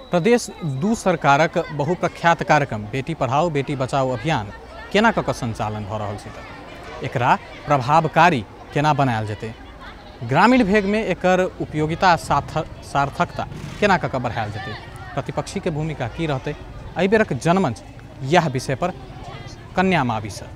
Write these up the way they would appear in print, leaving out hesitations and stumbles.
प्रदेश दू सरकारक बहुप्रख्यात कार्यक्रम बेटी पढ़ाओ बेटी बचाओ अभियान केना कऽ संचालन भऽ रहल छै तऽ एकरा प्रभावकारी केना बनायल जेतै, ग्रामीण भेगमे एकर उपयोगिता सार्थकता केना कऽ बढ़ायल जेतै, प्रतिपक्षी के भूमिका की रहतै। एहि बेरक जनमंच यह विषय पर कन्या मावी सर।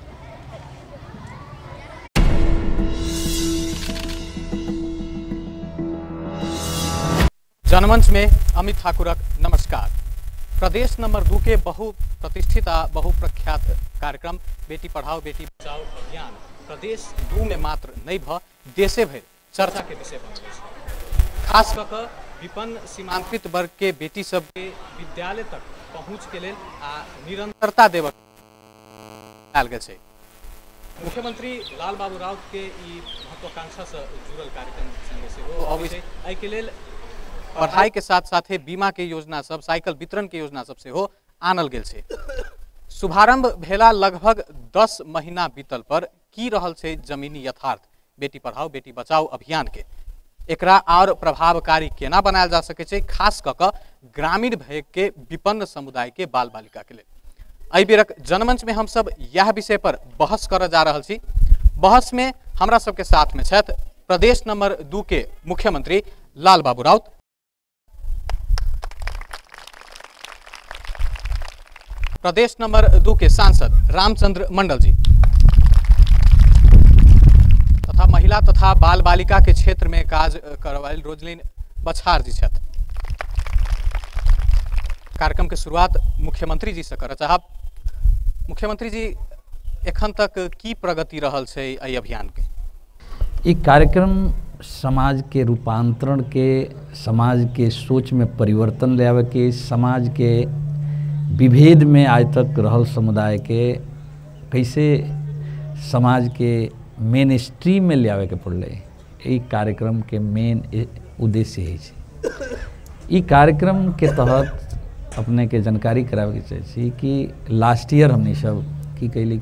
जनमंच में अमित ठाकुरक नमस्कार। प्रदेश नंबर 2 के बहुप्रतिष्ठित आ बहुप्रख्यात कार्यक्रम बेटी पढ़ाओ बेटी बचाओ अभियान प्रदेश 2 में मात्र नहीं भ देशे भर चर्चा के विषय बन गई। खास कऽ विपन्न सीमांकित वर्ग के बेटी सब के विद्यालय तक पहुँच के लेल आ निरंतरता देवक गेल छै। मुख्यमंत्री लाल बाबू राउत के ई महत्वाकांक्षा से जुड़ल कार्यक्रम संगे सेहो अबै छै। एहि के लेल पढ़ाई के साथ साथे बीमा के योजना सब, साइकिल वितरण के योजना सब सेहो आनल गेल छै। शुभारंभ भेला लगभग 10 महीना बीतल पर की रहल छै जमीनी यथार्थ बेटी पढ़ाओ बेटी बचाओ अभियान के, एकरा और प्रभावकारी केना बनायल जा सके छै, खास कऽ ग्रामीण भेग के विपन्न समुदाय के बाल बालिका के लेल। एहि बेरक जनमंच में हम सब यह विषय पर बहस कर जा रहल छी। बहस में हमरा सबके साथ में छथि प्रदेश नंबर 2 के मुख्यमंत्री लाल बाबू राउत, प्रदेश नंबर 2 के सांसद रामचंद्र मंडल जी तथा महिला तथा बाल बालिका के क्षेत्र में काज करवाइल रोजलिन बछार जी छथि। कार्यक्रम के शुरुआत मुख्यमंत्री जी से करऽ चाहब। मुख्यमंत्री जी, एखन तक की प्रगति रहल छै एहि अभियान के? ई कार्यक्रम समाज के रूपांतरण के, समाज के सोच में परिवर्तन ले आवे के, समाज के विभेद में आज तक रहल समुदाय के कैसे समाज के मेन स्ट्रीम में ले आवे के पड़ले, ई कार्यक्रम के मेन उद्देश्य है। ई कार्यक्रम के तहत अपने के जानकारी करावे के चाहिए कि लास्ट ईयर हमने सब की कहली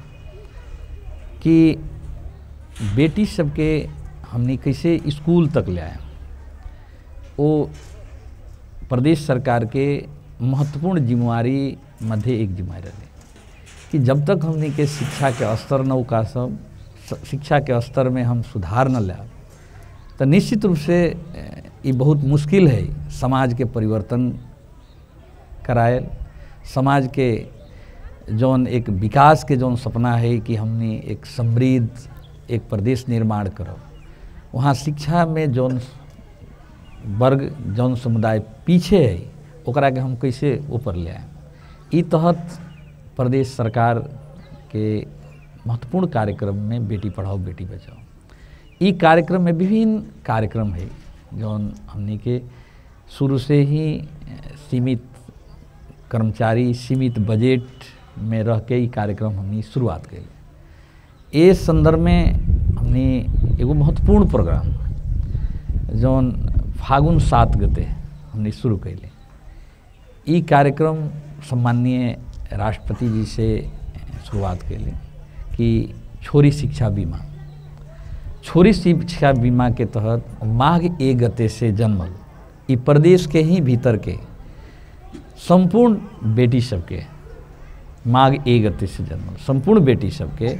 कि बेटी सबके हमने कैसे स्कूल तक ले आए। वो प्रदेश सरकार के महत्वपूर्ण जिम्मेवारी मध्य एक जिम्मेवारी रहे कि जब तक हमने के शिक्षा के स्तर न उका सब शिक्षा के स्तर में हम सुधार न लाए तो निश्चित रूप से ये बहुत मुश्किल है समाज के परिवर्तन कराए, समाज के जौन एक विकास के जौन सपना है कि हमने एक समृद्ध एक प्रदेश निर्माण करब, वहाँ शिक्षा में जौन वर्ग जौन समुदाय पीछे है ओकरा के हम कैसे ऊपर ले आए। ई तहत प्रदेश सरकार के महत्वपूर्ण कार्यक्रम में बेटी पढ़ाओ बेटी बचाओ, ई कार्यक्रम में विभिन्न कार्यक्रम है जौन हमने के शुरू से ही सीमित कर्मचारी सीमित बजट में रह के ई कार्यक्रम हमने शुरुआत करी। इस संदर्भ में हमने एगो महत्वपूर्ण प्रोग्राम जौन फागुन 7 गते हमने शुरू कैले। ई कार्यक्रम सम्माननीय राष्ट्रपति जी से शुरुआत कैले कि छोरी शिक्षा बीमा, छोरी शिक्षा बीमा के तहत माघ 1 गते से जन्मल ई प्रदेश के ही भीतर के संपूर्ण बेटी सबके, माघ 1 गते से जन्मल संपूर्ण बेटी सबके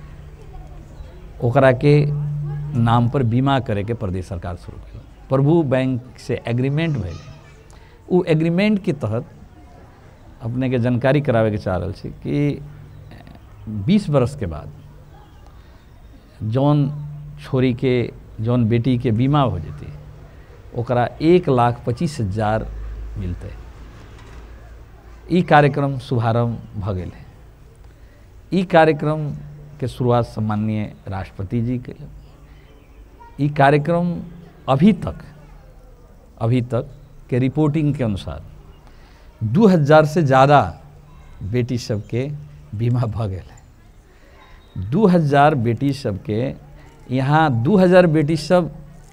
ओकरा के नाम पर बीमा करे के प्रदेश सरकार शुरू कैल। प्रभु बैंक से एग्रीमेंट भैले, वो एग्रीमेंट के तहत अपने के जानकारी करावे के चाह रहा है कि 20 बरस के बाद जौन छोरी के जौन बेटी के बीमा हो जेती ओकरा 1,25,000 मिलते। ई कार्यक्रम शुभारंभ भ गेल है। ई कार्यक्रम के शुरुआत सम्माननीय राष्ट्रपति जी के। ई कार्यक्रम अभी तक के रिपोर्टिंग के अनुसार 2000 से ज़्यादा बेटी सबके बीमा भ गए है। 2000 बेटी सबके यहाँ 2000 बेटी सब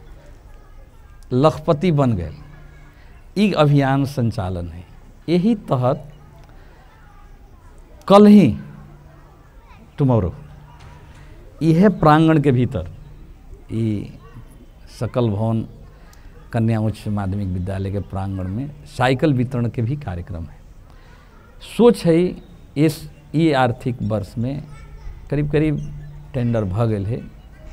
लखपति बन गए। ई अभियान संचालन है। यही तहत कल ही टुमारो यह प्रांगण के भीतर सकल भवन कन्या उच्च माध्यमिक विद्यालय के प्रांगण में साइकिल वितरण के भी कार्यक्रम है। सोच है ये आर्थिक वर्ष में करीब करीब टेंडर भ गए है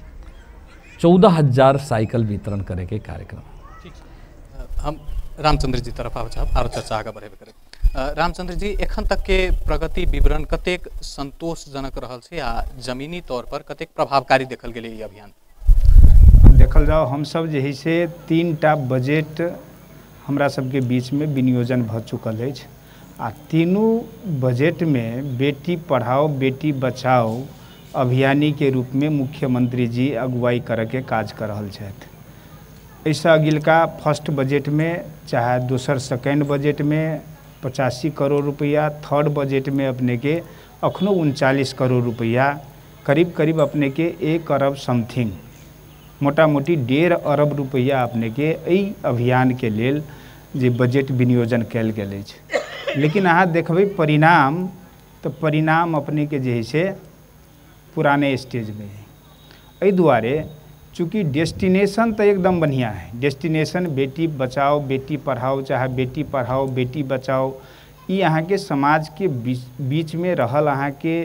14,000 साइकिल वितरण करे के कार्यक्रम। ठीक हम रामचंद्र जी तरफ आब आरो चर्चा आगे बढ़ेबे करे। रामचंद्र जी एखन तक के प्रगति विवरण कतेक संतोषजनक रहल छै आ जमीनी तौर पर कतेक प्रभावकारी देखल गेलै ई अभियान? देखल जाओ हम सब जे है से 3टा बजट हमरा सबके बीच में विनियोजन भ चुकल है आ तीनों बजट में बेटी पढ़ाओ बेटी बचाओ अभियानी के रूप में मुख्यमंत्री जी अगुवाई करे के काज कर रहल छथि। ऐसा अगिलका फर्स्ट बजट में चाहे दूसर सेकेंड बजट में 85 करोड़ रुपया, थर्ड बजट में अपने के अखनो 39 करोड़ रुपया, करीब करीब अपने के 1 अरब समथिंग मोटा मोटी 1.5 अरब रुपया अपने के एहि अभियान के लेल जे बजट विनियोजन कल गेल अछि। लेकिन अहाँ देखबै परिणाम तो परिणाम अपने के जे है से पुराने स्टेज में है। एहि दुआरे चूँकि डेस्टिनेशन तो एकदम बढ़िया है, डेस्टिनेशन बेटी बचाओ बेटी पढ़ाओ चाहे बेटी पढ़ाओ बेटी बचाओ ये अहाँ के समाज के बीच में रहल अहाँ के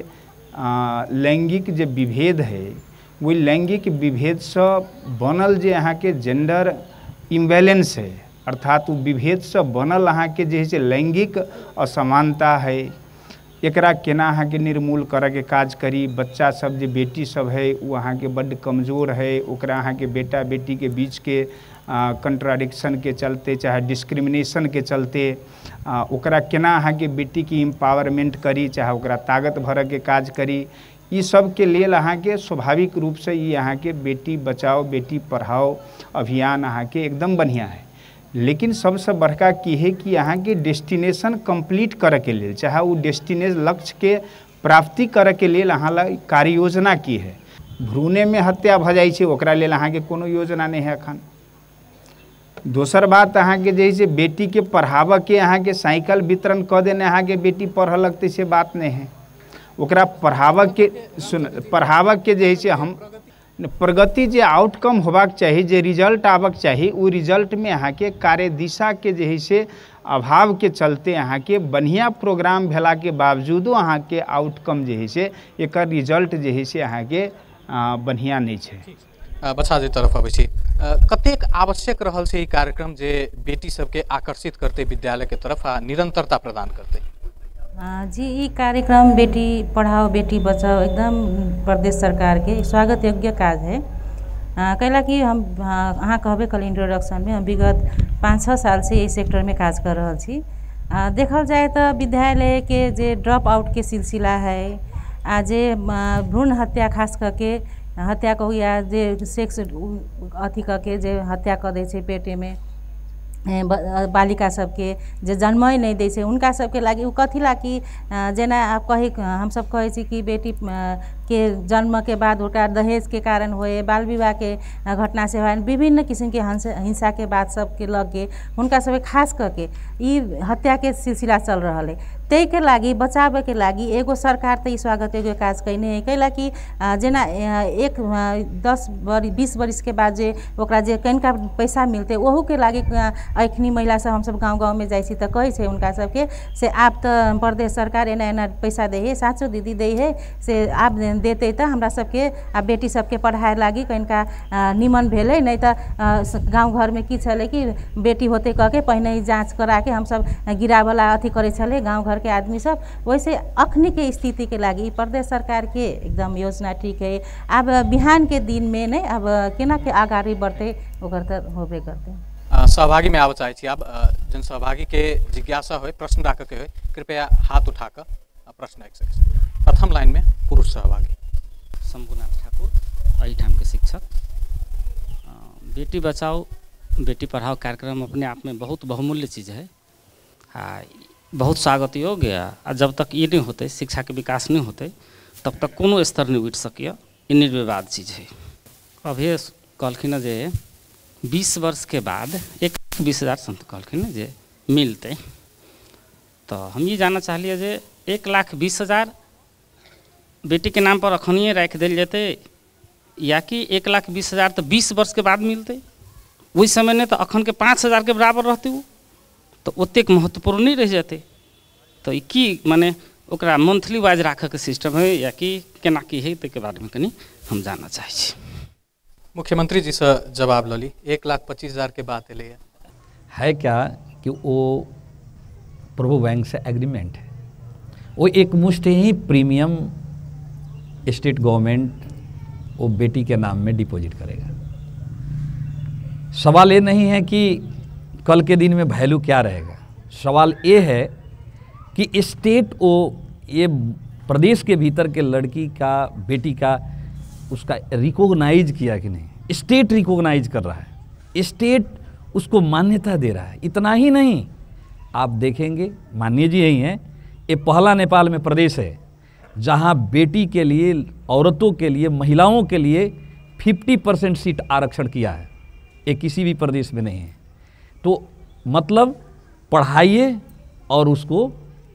लैंगिक जे विभेद है वो लैंगिक विभेद से बनल जे अहाँ के जेंडर इम्बैलेंस है अर्थात वो विभेद से बनल अहाँ के जे है से लैंगिक असमानता है एकरा केना अहाँ के निर्मूल करे के काज करी। बच्चा सब जे बेटी सब है वो अहाँ के बड्ड कमजोर है, ओकरा अहाँ के बेटा बेटी के बीच के कंट्राडिक्शन के चलते चाहे डिस्क्रिमिनेशन के चलते ओकरा केना अहाँ के बेटी की एम्पावरमेंट करी चाहे ओकरा ताकत भरे के काज करी। ई सब के लेल अहाँ के स्वाभाविक रूप से ये अहाँ के बेटी बचाओ बेटी पढ़ाओ अभियान अहाँ के एकदम बढ़िया है। लेकिन सबसे बड़का की है कि अहाँ के डेस्टिनेशन कंप्लीट करे के लेल चाहे वो डेस्टिनेशन लक्ष्य के प्राप्ति करे के लेल अहाँ ला कार्य योजना की है। भ्रूणे में हत्या भ जाइ छै ओकरा लेल अहाँ के कोनो योजना नहीं है अखन। दोसर बात अहाँ के जे बेटी के पढ़ावे के अहाँ के साइकिल वितरण क देने अहाँ के बेटी पढ़ लगते से बात नहीं है। ओकरा पढ़ावे के जे है हम प्रगति जे आउटकम होबाक चाहिए जे रिजल्ट आबक चाहिए वो रिजल्ट में अहाँ के कार्य दिशा के जे है से अभाव के चलते अहाँ के बढ़िया प्रोग्राम भेला के बावजूदो अहाँ के आउटकम जे है से एक रिजल्ट जे है से अहाँ के बढ़िया नहीं है। बच्चा जे तरफ अबै छी कतेक आवश्यक रहल छै ई कार्यक्रम जे बेटी सबके आकर्षित करते विद्यालय के तरफ आ निरंतरता प्रदान करते? जी ये कार्यक्रम बेटी पढ़ाओ बेटी बचाओ एकदम प्रदेश सरकार के स्वागत योग्य काज है। कैला कि हम अहाँ कहबे कल इंट्रोडक्शन में हम विगत 5-6 साल से इस सेक्टर में काज कर रहा छी। देखल जाए तो विद्यालय के जे ड्रॉप आउट के सिलसिला है आज भ्रूण हत्या खास करके हत्या कहू या जे सेक्स अथी करके जे हत्या कर दे छै पेटे में बालिका सबके जे जन्म नहीं दै छै उनका सबके लागि उ कथी ला कि जेना आप कही हम सब कहै छी कि बेटी के जन्म के बाद ओकरा दहेज के कारण होए बाल विवाह के घटना से होए विभिन्न किस्म के हिंसा के बात सबके लगे उनका सब खास करके ई हत्या के सिलसिला चल रहा है। तै के लागि बचावे के लागि एगो सरकार तो स्वागत योग्य काज कैने है। कैला कि जेना 10-20 वर्ष के बाद जे ओकरा जे कनिका पैसा मिलते ओहू के लागि अखनी महिला सब हम सब गाँव में जाइ छी त कहै छै उनका सबके से आप तो प्रदेश सरकार एना एना पैसा दे है साचो दीदी दे है से आप देते तो हमरा सबके आ बेटी सबके पढ़ाए लागी कनिका निमन भेले नहीं तो गाँव घर में की छले कि बेटी होते कह के पहले ही जाँच करा के हम सब गिरावला अथी करे छले गाँव घर के आदमी सब। वैसे अखनी के स्थिति के लागि प्रदेश सरकार के एकदम योजना ठीक है। अब बिहान के दिन में नहीं अब केना के आगाड़ी बढ़ते ओकर त होबे करते। सहभागी में आब चाहे छी अब जन सहभागी के जिज्ञासा हो प्रश्न राख के हो कृपया हाथ उठाकर प्रश्न एक सके। प्रथम लाइन में पुरुष सहभागी शंभुनाथ ठाकुर अहिठाम के शिक्षक। बेटी बचाओ बेटी पढ़ाओ कार्यक्रम अपने आप में बहुत बहुमूल्य चीज़ है, बहुत स्वागत योग्य है। जब तक ये नहीं होते शिक्षा के विकास नहीं होते तब तक कोनो स्तर नहीं उठ सकिए, ये निर्विवाद चीज़ है। अभी कहलखिन जे 20 वर्ष के बाद 1,20,000 संत कहलखिन जे मिलते, तो हम ये जानना चाहलिए जे 1,20,000 बेटी के नाम पर अखनिए रख दिल जते या कि 1,20,000 तो 20 वर्ष के बाद मिलते वही समय ने तो अखन के 5,000 के बराबर रहते वो तो ओतेक महत्वपूर्ण नहीं रह जाते। तो ई की माने ओकरा मंथली वाइज राखे के सिस्टम है या कि केना की है तो के बारे में कनी हम जानना चाहे छी। मुख्यमंत्री जी से जवाब लली 1,25,000 के बात एले है क्या कि वो प्रभु बैंक से एग्रीमेंट है, वो एक मुश्त ही प्रीमियम स्टेट गवर्नमेंट वो बेटी के नाम में डिपॉजिट करेगा। सवाल ये नहीं है कि कल के दिन में वैल्यू क्या रहेगा, सवाल ये है कि स्टेट वो ये प्रदेश के भीतर के लड़की का बेटी का उसका रिकॉग्नाइज किया कि नहीं। स्टेट रिकॉग्नाइज कर रहा है, स्टेट उसको मान्यता दे रहा है। इतना ही नहीं, आप देखेंगे माननीय जी यही हैं, ये पहला नेपाल में प्रदेश है जहां बेटी के लिए, औरतों के लिए, महिलाओं के लिए 50% सीट आरक्षण किया है। ये किसी भी प्रदेश में नहीं है। तो मतलब पढ़ाइए और उसको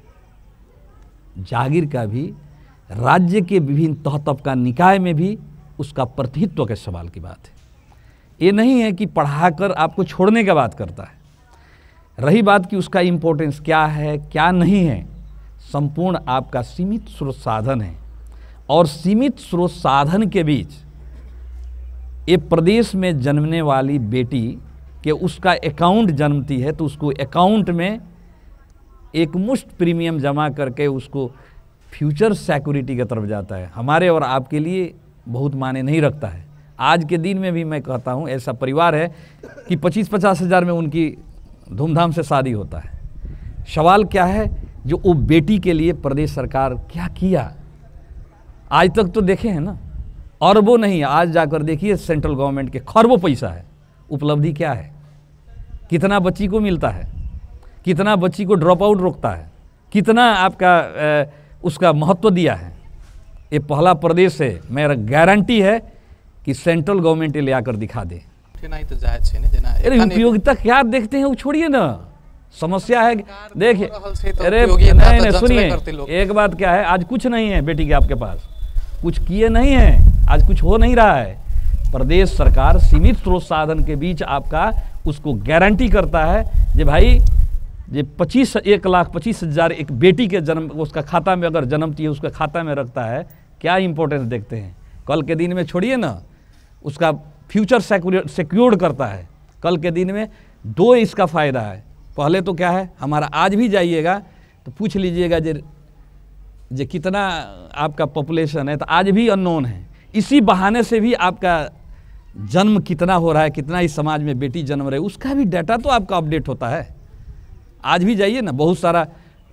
जागीर का भी, राज्य के विभिन्न तह तबका निकाय में भी उसका प्रतिनिधित्व के सवाल की बात है। ये नहीं है कि पढ़ाकर आपको छोड़ने का बात करता है। रही बात कि उसका इम्पोर्टेंस क्या है क्या नहीं है, संपूर्ण आपका सीमित स्रोत साधन है और सीमित स्रोत साधन के बीच ये प्रदेश में जन्मने वाली बेटी के उसका अकाउंट जन्मती है तो उसको अकाउंट में एक मुश्त प्रीमियम जमा करके उसको फ्यूचर सिक्योरिटी की तरफ जाता है। हमारे और आपके लिए बहुत मायने नहीं रखता है। आज के दिन में भी मैं कहता हूँ ऐसा परिवार है कि 25-50 हज़ार में उनकी धूमधाम से शादी होता है। सवाल क्या है, जो वो बेटी के लिए प्रदेश सरकार क्या किया आज तक तो देखे हैं ना, अरबों नहीं, आज जाकर देखिए सेंट्रल गवर्नमेंट के खरबों पैसा है। उपलब्धि क्या है, कितना बच्ची को मिलता है, कितना बच्ची को ड्रॉप आउट रोकता है, कितना आपका उसका महत्व दिया है। ये पहला प्रदेश है, मेरा गारंटी है कि सेंट्रल गवर्नमेंट ले आकर दिखा दे। अरे उपयोगिता क्या देखते हैं वो छोड़िए ना, समस्या है देखिए। अरे नहीं सुनिए, एक बात क्या है, आज कुछ नहीं है बेटी के आपके पास, कुछ किए नहीं है, आज कुछ हो नहीं रहा है। प्रदेश सरकार सीमित स्रोत साधन के बीच आपका उसको गारंटी करता है जे भाई ये 1,25,000 एक बेटी के जन्म उसका खाता में अगर जन्मती है उसका खाता में रखता है। क्या इंपॉर्टेंस देखते हैं, कल के दिन में छोड़िए ना, उसका फ्यूचर सिक्योर्ड करता है। कल के दिन में दो इसका फ़ायदा है। पहले तो क्या है, हमारा आज भी जाइएगा तो पूछ लीजिएगा जे कितना आपका पॉपुलेशन है, तो आज भी अननोन है। इसी बहाने से भी आपका जन्म कितना हो रहा है, कितना इस समाज में बेटी जन्म रहे, उसका भी डाटा तो आपका अपडेट होता है। आज भी जाइए ना, बहुत सारा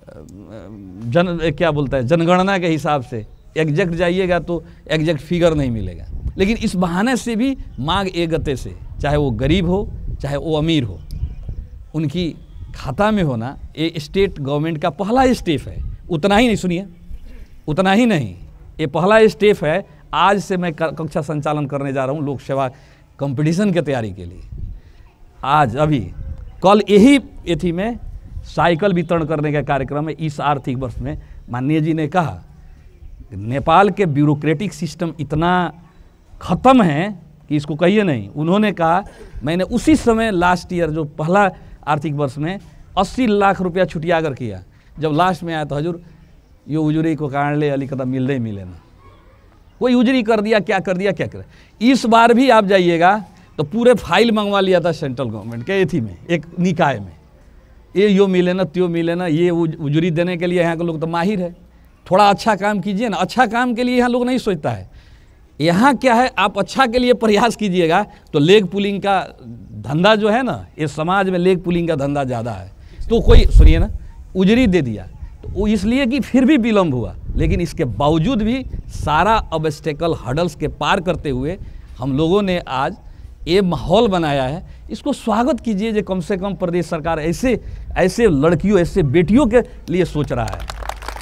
जनगणना के हिसाब से एग्जैक्ट जाइएगा तो एग्जैक्ट फिगर नहीं मिलेगा, लेकिन इस बहाने से भी मांग एक गते से, चाहे वो गरीब हो चाहे वो अमीर हो, उनकी खाता में होना ये स्टेट गवर्नमेंट का पहला स्टेप है। उतना ही नहीं, सुनिए, उतना ही नहीं, ये पहला स्टेप है। आज से मैं कक्षा संचालन करने जा रहा हूँ लोक सेवा कंपटीशन की तैयारी के लिए। आज अभी कल यही एथी में साइकिल वितरण करने का कार्यक्रम है। इस आर्थिक वर्ष में माननीय जी ने कहा नेपाल के ब्यूरोक्रेटिक सिस्टम इतना ख़त्म है कि इसको कहिए नहीं। उन्होंने कहा, मैंने उसी समय लास्ट ईयर जो पहला आर्थिक वर्ष में 80 लाख रुपया छुटिया कर किया, जब लास्ट में आया तो हजूर यो उजुरी को कारण ले अलिकता मिले ना, कोई उजरी कर दिया, क्या कर दिया, क्या कर। इस बार भी आप जाइएगा तो पूरे फाइल मंगवा लिया था सेंट्रल गवर्नमेंट के एथी में, एक निकाय में, ये यो मिले ना त्यो मिले ना, ये उजरी देने के लिए यहाँ के लोग तो माहिर है। थोड़ा अच्छा काम कीजिए ना, अच्छा काम के लिए यहाँ लोग नहीं सोचता है। यहाँ क्या है, आप अच्छा के लिए प्रयास कीजिएगा तो लेग पुलिंग का धंधा जो है ना, इस समाज में लेग पुलिंग का धंधा ज़्यादा है। तो कोई सुनिए ना, उजरी दे दिया तो वो इसलिए कि फिर भी विलम्ब हुआ, लेकिन इसके बावजूद भी सारा ऑब्स्टेकल हर्डल्स के पार करते हुए हम लोगों ने आज ये माहौल बनाया है। इसको स्वागत कीजिए जो कम से कम प्रदेश सरकार ऐसे लड़कियों, ऐसे बेटियों के लिए सोच रहा है।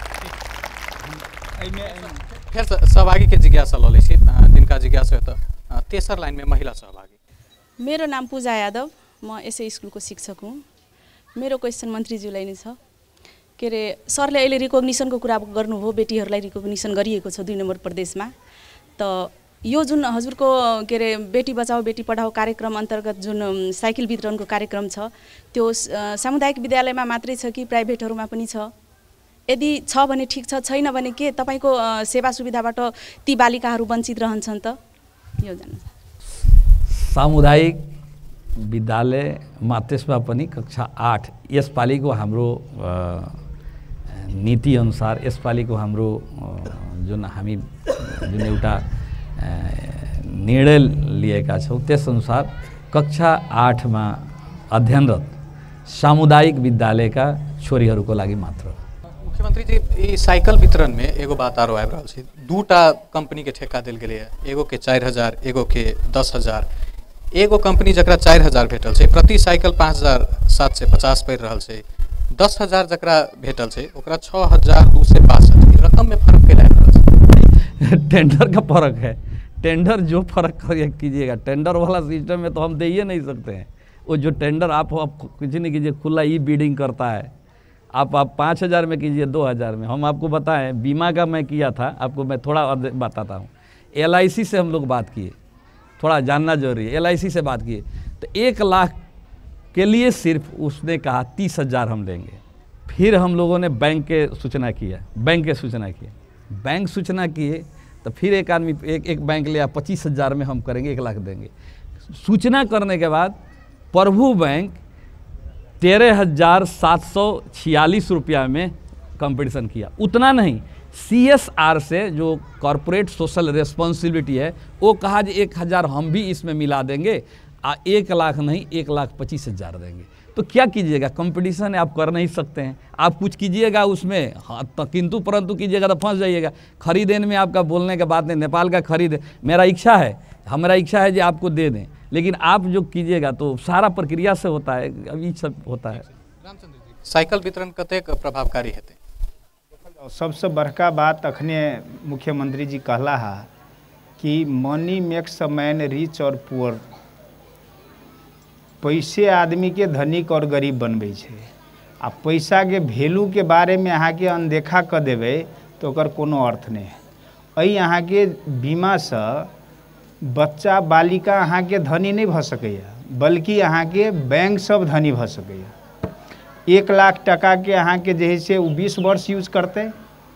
फिर सहभागी के जिज्ञासा लो लीजिए, जिनका जिज्ञासा है तो तेसर लाइन में महिला सहभागी। मेरो नाम पूजा यादव, म यसै स्कुलको शिक्षक हुँ। मेरो क्वेसन मन्त्रीज्यूलाई नै छ, के अरे सरले अहिले रिकग्निसनको कुरा गर्नुभयो, बेटीहरूलाई रिकग्निसन गरिएको छ 2 नम्बर प्रदेशमा। त यो जुन हजुरको के अरे बेटी बचाओ बेटी पढाओ कार्यक्रम अन्तर्गत जुन साइकल वितरणको कार्यक्रम छ त्यो सामुदायिक विद्यालयमा मात्रै छ कि प्राइभेटहरूमा पनि छ? यदि छ भने ठिक छ, छैन भने के तपाईँको सेवा सुविधाबाट ती बालिकाहरू वञ्चित रहन्छन् त? यो जान्न। सामुदायिक विद्यालयमा त्यसमा पनि कक्षा 8 यसपालिको हाम्रो नीति अनुसार यसपालिको हाम्रो जुन हामी जुन एउटा निर्णय लिएका छौँ त्यसअनुसार कक्षा 8 मा अध्ययनरत सामुदायिक विद्यालयका छोरीहरूको लागि मात्र। मुख्यमंत्री जी ई साइकिल वितरण में एगो बात आरो आबि रहल छै, 2टा कंपनी के ठेका देल गेलै है, एगो के 4000 एगो के 10000। एगो कंपनी जकरा 4000 भेटल छै प्रति साइकिल 5750 पड़ि रहल छै, 10000 जकरा भेटल छै ओकरा 6262 रकम में फर्क कैला रहल छै। टेंडर का फर्क है, टेंडर जो फर्क कीजिएगा, टेंडर वाला सिस्टम में तो हम दे ही नहीं सकते हैं। वो जो टेंडर आप कुछ नहीं कीजिए, खुला ई बिडिंग करता है, आप 5000 में कीजिए 2000 में। हम आपको बताएं बीमा का मैं किया था, आपको मैं थोड़ा बताता हूँ। LIC से हम लोग बात किए, थोड़ा जानना जरूरी है। LIC से बात किए तो 1 लाख के लिए सिर्फ उसने कहा 30,000 हम देंगे। फिर हम लोगों ने बैंक के सूचना किया, बैंक सूचना किए तो फिर एक आदमी एक बैंक लिया 25,000 में हम करेंगे, 1 लाख देंगे। सूचना करने के बाद प्रभु बैंक 13,746 रुपया में कंपटीशन किया। उतना नहीं, CSR से जो कॉरपोरेट सोशल रेस्पॉन्सिबिलिटी है वो कहा जी 1,000 हम भी इसमें मिला देंगे, 1 लाख नहीं 1,25,000 देंगे। तो क्या कीजिएगा, कंपटीशन है, आप कर नहीं सकते हैं। आप कुछ कीजिएगा उसमें, हाँ तो किंतु परंतु कीजिएगा तो फंस जाइएगा। खरीदेने में आपका बोलने के बाद नहीं, नेपाल का खरीद हमारा इच्छा है जी आपको दे दें, लेकिन आप जो कीजिएगा तो सारा प्रक्रिया से होता है, अभी सब होता है। साइकिल वितरण कतेक प्रभावकारी हेतै? सबसे बड़का बात अखने मुख्यमंत्री जी कहला है कि money makes a man rich और पुअर। पैसे आदमी के धनिक और गरीब बनबै छै, आ पैसा के वैल्यू के बारे में अहाँ के अनदेखा कर देबै तो ओकर कोनो अर्थ नहीं है। अई अहाँ के बीमा से बच्चा बालिका अहाँ के धनी नहीं भ सकैया, बल्कि अहाँ के बैंक सब धनी भ सकैया। 1 लाख टका के अहाँ के जे से 20 वर्ष यूज करते,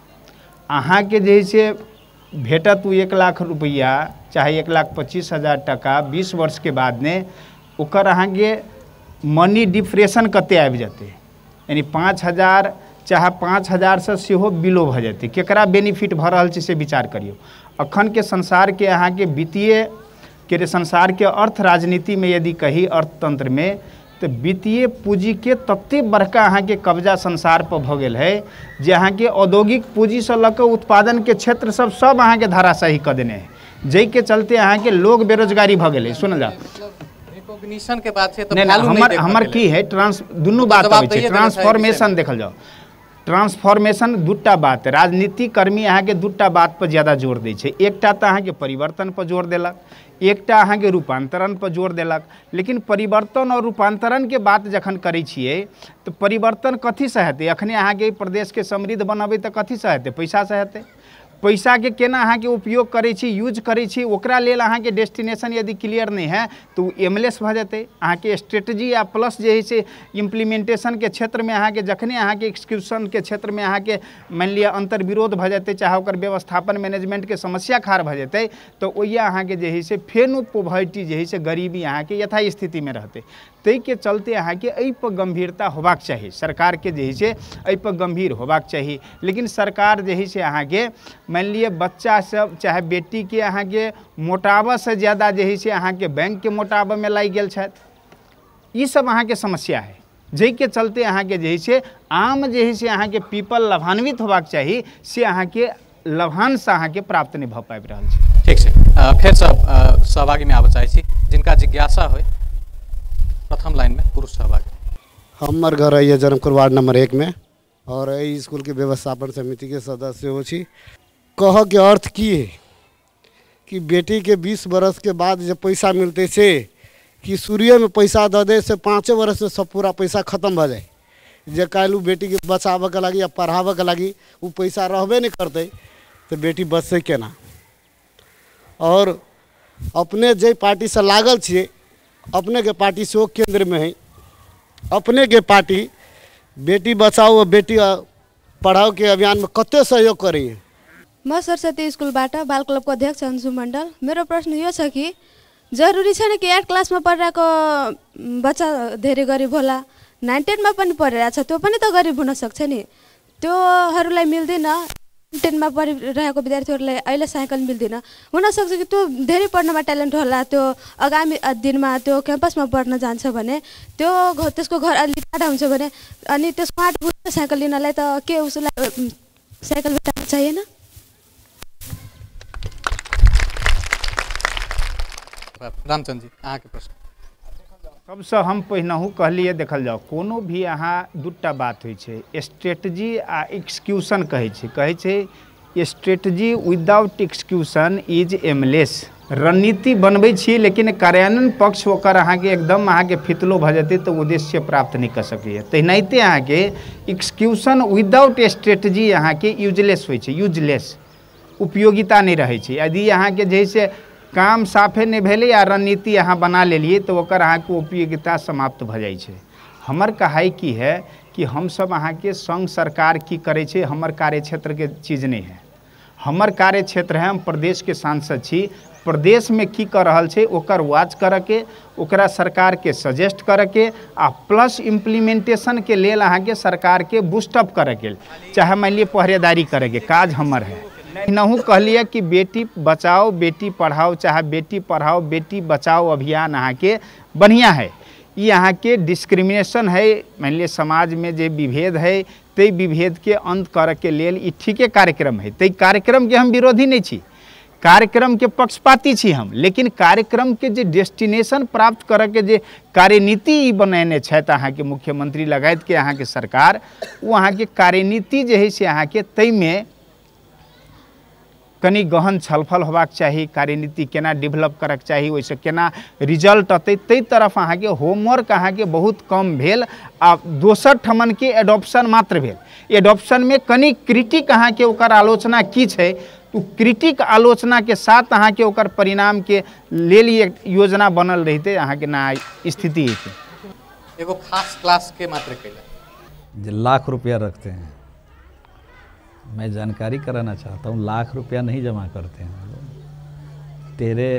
अहाँ के जे से भेटत 1 लाख रुपया चाहे 1,25,000 टका 20 वर्ष के बाद ने ओकर अहाँ के मनी डिप्रेशन कते आबि जाते, यानी 5,000 चाहे 5,000 से सेहो बिलो भ जाते। केकरा बेनिफिट भ रहल छै से विचार करियो। अखन के संसार के अहाँ के वित्तीय के संसार के अर्थ राजनीति में यदि कही अर्थतंत्र में तो वित्तीय पूंजी के तते बड़का अहाँ के कब्जा संसार पर भ गेल है जे अहाँ के औद्योगिक पूंजी से लऽ कऽ उत्पादन के क्षेत्र सब अहाँ के धाराशाही कर देने है, जै के चलते अहाँ के लोग बेरोजगारी भ गेल। सुन जा रिकॉग्निशन के बात से तो हमर की है दुनू बात आबै छै। ट्रांसफॉर्मेशन देखल जाओ, ट्रांसफॉर्मेशन 2टा बात, राजनीतिक कर्मी अहाँ के 2टा बात पर ज्यादा जोर दै छै। एकटा तो अहाँ के परिवर्तन पर जोर देलक, एकटा अहाँ के रूपांतरण पर जोर देलक। लेकिन परिवर्तन और रूपांतरण के बात जखन करै छियै तो परिवर्तन कथी से हेतै? अखने अहाँ के प्रदेश के समृद्ध बनबै तो कथी से हेतै? पैसा से हेतै। पैसा के केना अहाँ के उपयोग करै छी, यूज करै छी, ओकरा लेल अहाँ के डेस्टिनेशन यदि क्लियर नहीं है तो एमलेस भ जेतै। अहाँ के स्ट्रेटजी या प्लस जे है से इम्प्लीमेंटेशन के क्षेत्र में अहाँ के जखने अहाँ के एक्सक्यूशन के क्षेत्र में अहाँ के मान लिया अंतर विरोध भ जेतै, चाहे ओकर व्यवस्थापन मैनेजमेंट के समस्या खाड़ भ जेतै, तो ओहिए अहाँ के जे है से फेनो पॉवर्टी जे है से गरीबी अहाँ के यथा स्थिति में रहतै। तै के चलते अहाँ के एहि पर गंभीरता होबाक चाही, सरकार के जे है से एहि पर गंभीर होबाक चाही। लेकिन सरकार जे है से अहाँ के मान लिया बच्चा सब चाहे बेटी के अहाँ के मोटाबा से ज़्यादा जे है से अहाँ के बैंक के मोटाबा में लागि गेल छथि। ई सब अहाँ के समस्या है, जै के चलते अहाँ के जे है से आम जे है से अहाँ के पीपल लाभान्वित होबाक चाही, से अहाँ के लाभांश अहाँ के प्राप्त नहीं भ पाबि रहल छै। ठीक छै, फेर सब सहभागी में आबऽ चाहै छी जिनका जिज्ञासा होय। प्रथम लाइन में पुरुष सहभागी। हमर घर है जनकपुर वार्ड नंबर 1 में और एहि स्कूल के व्यवस्थापन समिति के सदस्य हो छी। कह के अर्थ की है कि बेटी के 20 बरस के बाद जब पैसा मिलते से कि शुरू में पैसा दे दे से 5 बरस में सब पूरा पैसा खत्म हो जाए। जे कालू बेटी के बचावे के लगी या पढ़ावे के लगी वो पैसा रहबे नहीं करते तो बेटी बचते केना। और अपने जे पार्टी से लागल छिए, अपने के पार्टी से केंद्र में है, अपने के पार्टी बेटी बचाओ और बेटी पढ़ाओ के अभियान में कते सहयोग करी है? म सरस्वती स्कूलबाट बाल क्लबको अध्यक्ष अन्जु मण्डल। मेरो प्रश्न यो छ कि जरुरी छैन कि 8 क्लासमा पढिरहेको बच्चा धेरै गरिब होला, 9 10 मा पनि पढिरहेको छ, त्यो पनि त गरिब हुन सक्छ नि। त्योहरूलाई मिल्दैन, 10 मा पढिरहेको विद्यार्थीहरूलाई अहिले साइकल मिल्दैन। हुनसक्छ कि त्यो धेरै पढ्नमा ट्यालेन्ट होला, त्यो आगामी दिनमा त्यो क्याम्पसमा पढ्न जान्छ भने त्यसको घर अलि टाढा हुन्छ भने अनि त्यसको 8 बुझ्छ साइकल लिनलाई त के उसलाई साइकल भेट्न चाहिएन? रामचंद्र जी अहाँके प्रश्न। सबसे हम पहिनहु कहलिए देखल जाओ कोनो भी अहाँ दूटा बात होइ छै, स्ट्रेटजी आ एक्सक्यूशन कहै छै strategy without execution is aimless. रणनीति बनबै छी लेकिन कार्यान्वयन पक्ष ओकर अहाँके एकदम अहाँके फितलो भऽ जेतै तऽ उद्देश्य प्राप्त नहीं कर सकैए। तहिनाइते अहाँके एक्सक्यूशन विदाउट स्ट्रेटजी अहाँके यूजलेस होइ छै, यूजलेस, उपयोगिता नहीं रहै छै। यदि अहाँके जैसे काम साफे नहीं भेलै या रणनीति अहाँ बना लेलिए तो ओकर अहाँके उपयोगिता समाप्त भऽ जाइ छै। हमर कहाई की है कि हम सब अहाँके संघ सरकार की करे छै, हमर कार्य क्षेत्र के चीज नहीं है। हमर कार्य क्षेत्र है, हम प्रदेश के सांसद छी, प्रदेश में की कर रहल छै ओकर वाच करके, ओकरा सरकार के सजेस्ट करके आ प्लस इम्प्लीमेंटेशन के लेल अहाँके सरकार के बूस्टअप करके, चाहे मान लिए पहरेदारी करके काज हमर है। नहू कहलिए कि बेटी बचाओ बेटी पढ़ाओ, चाहे बेटी पढ़ाओ बेटी बचाओ अभियान अहाँके बढ़िया है। ये अहाँ के डिस्क्रिमिनेशन है, मान लिया समाज में जे विभेद है ते विभेद के अंत करे के लेल ई ठीके कार्यक्रम है। ते कार्यक्रम के हम विरोधी नहीं छी, कार्यक्रम के पक्षपाती छी हम, लेकिन कार्यक्रम के जे डेस्टिनेशन प्राप्त करे के जे कार्यनीति बनेने छथि अहाँ के मुख्यमंत्री लगायत के अहाँ के सरकार, वो अहाँ के कार्यनीति जे है से अहाँ के तै में कनी गहन छलफल होबाक चाहिए। कार्यनीति केना डेवलप करक चाहिए, वैसे केना रिजल्ट अतै तै तरफ अहाँ के होमवर्क अहाँ के बहुत कम भेल आ दोसर ठमन के एडॉप्शन मात्र भेल। एडॉप्शन में कनी क्रिटिक अहाँ के ओकर आलोचना की छै, तो क्रिटिक आलोचना के साथ अहाँ के ओकर परिणाम के लेल एक योजना बनल रहते अहाँ के ना स्थिति है। एगो खास क्लास के मात्र कैला जो लाख रुपया रखते हैं, मैं जानकारी कराना चाहता हूँ, लाख रुपया नहीं जमा करते हैं लोग,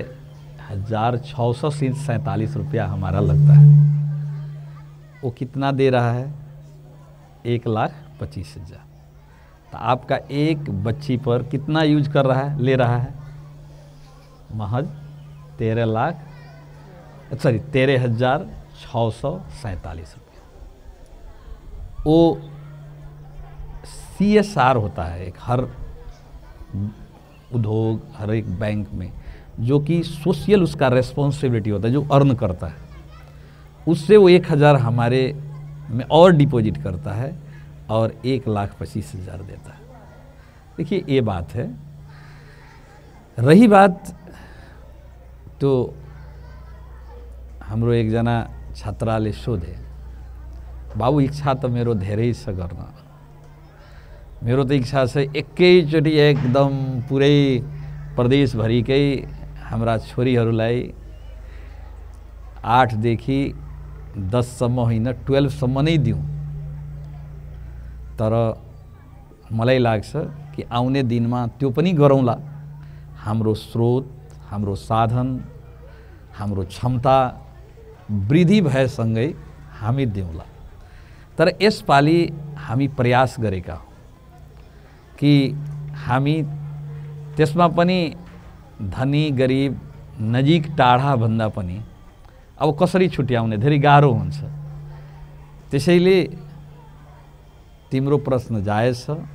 13,647 रुपया हमारा लगता है। वो कितना दे रहा है? 1,25,000। तो आपका एक बच्ची पर कितना यूज कर रहा है, ले रहा है? महज 13,647 रुपया। वो CSR होता है एक हर उद्योग, हर एक बैंक में, जो कि सोशल उसका रेस्पॉन्सिबिलिटी होता है, जो अर्न करता है उससे वो 1,000 हमारे में और डिपॉजिट करता है और 1,25,000 देता है। देखिए ये बात है। रही बात तो हमरो एक जना छात्राले सोधे, बाबू इच्छा तो मेरो धेरै छ गर्न, मेरो तो इच्छा से एकैचोटि एकदम पुरै प्रदेशभरिकै हाम्रा छोरीहरूलाई 8 देखि 10 सम्म होइन 12 सम्म नै दिउँ। तर मलाई लाग्छ कि आउने दिनमा त्यो पनि गरौँला। हाम्रो स्रोत, हाम्रो साधन, हाम्रो क्षमता वृद्धि भएसँगै हामी दिउँला। तर यसपालि हामी प्रयास गरेका हौँ कि हामी त्यसमा पनि धनी गरिब नजिक टाढा भन्दा पनि अब कसरी छुट्याउने धेरै गाह्रो हुन्छ। त्यसैले तिम्रो प्रश्न जायज छ,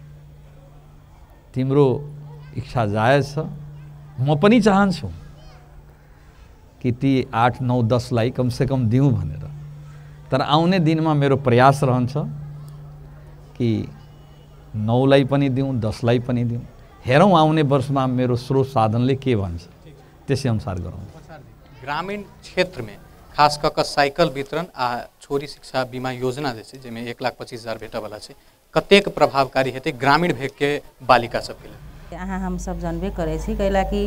तिम्रो इच्छा जायज छ। म पनि चाहन्छु कि ती 8, 9, 10 लाई कम से कम दिउँ भनेर। तर आउने दिनमा मेरो प्रयास रहन्छ कि 9 लाई पनि दिउँ, 10 लाई पनि दिउँ। हेरौँ आउने वर्षमा मेरो स्रोत साधनले के भन्छ, त्यसै अनुसार गरौँ। ग्रामीण क्षेत्र में खास कऽ साइकिल वितरण आ छोरी शिक्षा बीमा योजना जैसे जिसमें 1,25,000 भेटऽ वाला है, कतेक प्रभावकारी हेतै ग्रामीण भेग के बालिका सबके लिए? अहाँ हम सब जानबे करै छी, कैला कि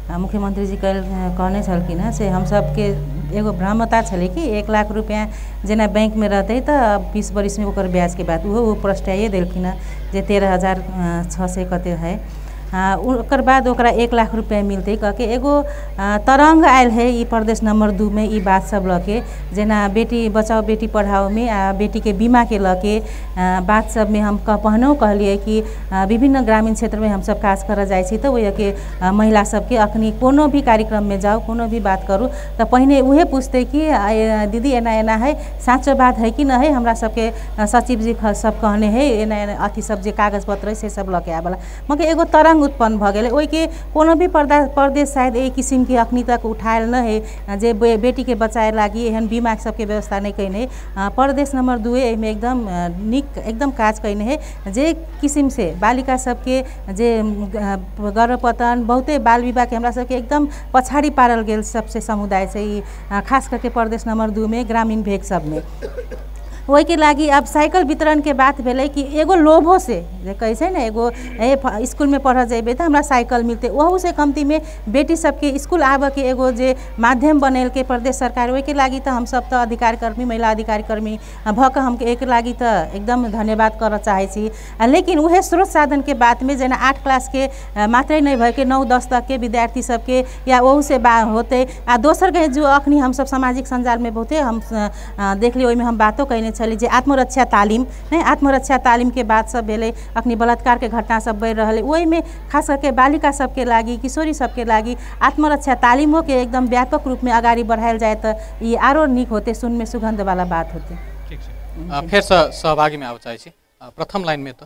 मुख्यमंत्री जी कल कहने छलखिन से हम सबके एगो भ्रमता छलै कि 1 लाख रुपया जेना बैंक में रहते तो 20 वर्ष में ओकर ब्याज के बाद वो प्रस्ताव देलखिन जे 13,600 कते है। ओकर बाद ओकरा 1 लाख रुपया मिलते कह के एगो तरंग आयल है ई प्रदेश नंबर 2 में ई बात सब लके जेना बेटी बचाओ बेटी पढ़ाओ में बेटी के बीमा के लके बात सब में हम पहनों कहलिए कि विभिन्न ग्रामीण क्षेत्र में हम सब काज कर जाए छी तो वही के महिला सबके अखनी कोनो भी कार्यक्रम में जाओ कोनो भी बात करूँ तो पहले उहे पूछते कि दीदी एना एना है साँचो बात है कि न है हमरा सबके सचिव जी सब कहने है एना अथी सब जे कागज पत्र से सब लके आबला मगर एगो तरंग उत्पन्न भ गए ओहि के कोनो भी प्रदेश शायद एक किसिम के अखनी तक उठायल न है जे बेटी के बचाए लागी एहन बीमा सबके व्यवस्था नहीं कैने प्रदेश नंबर 2 में एकदम निक एकदम काज कैने है जे किसिम से बालिका सबके जे गर्भपतन बहुते बाल विवाह के हमरा सबके एकदम पछाड़ी पारल गेल सबसे समुदाय से खास करके प्रदेश नंबर 2 में ग्रामीण भेग सब में वही के लागी अब साइकिल वितरण के बात भेले कि एगो लोभो से कैसे ना एगो स्कूल में पढ़ जेबे तो हमरा साइकिल मिलते वहू से कमती में बेटी सबके स्कूल आबे के एगो जे माध्यम बनल के प्रदेश सरकार वही के लागी तो हम सब तो अधिकारी कर्मी महिला अधिकारी कर्मी भक हम एक लागी तो एकदम धन्यवाद कर चाहे छी। लेकिन उहे स्रोत साधन के बात में जेना 8 क्लास के मात्रै नहीं भए के 9-10 तक के विद्यार्थी सबके या वहू से होते दोसर के जो अखनी हम सब सामाजिक संजाल में बहुते हम देख ली में हम बातों कहने छली जे आत्मरक्षा तालीम नहीं आत्मरक्षा तालीम के बात सब भेले अखनी बलात्कार के घटना सब बढ़ रहा है वही में खास करके बालिका सबके लागी किशोरी सबके लागी आत्मरक्षा तालीमों के एकदम व्यापक रूप में आगाड़ी बढ़ायल जाए तो ये आरो निक होते सुन में सुगंध वाला बात होते। ठीक है फिर सहभागी में आउ चाहे छी प्रथम लाइन में तो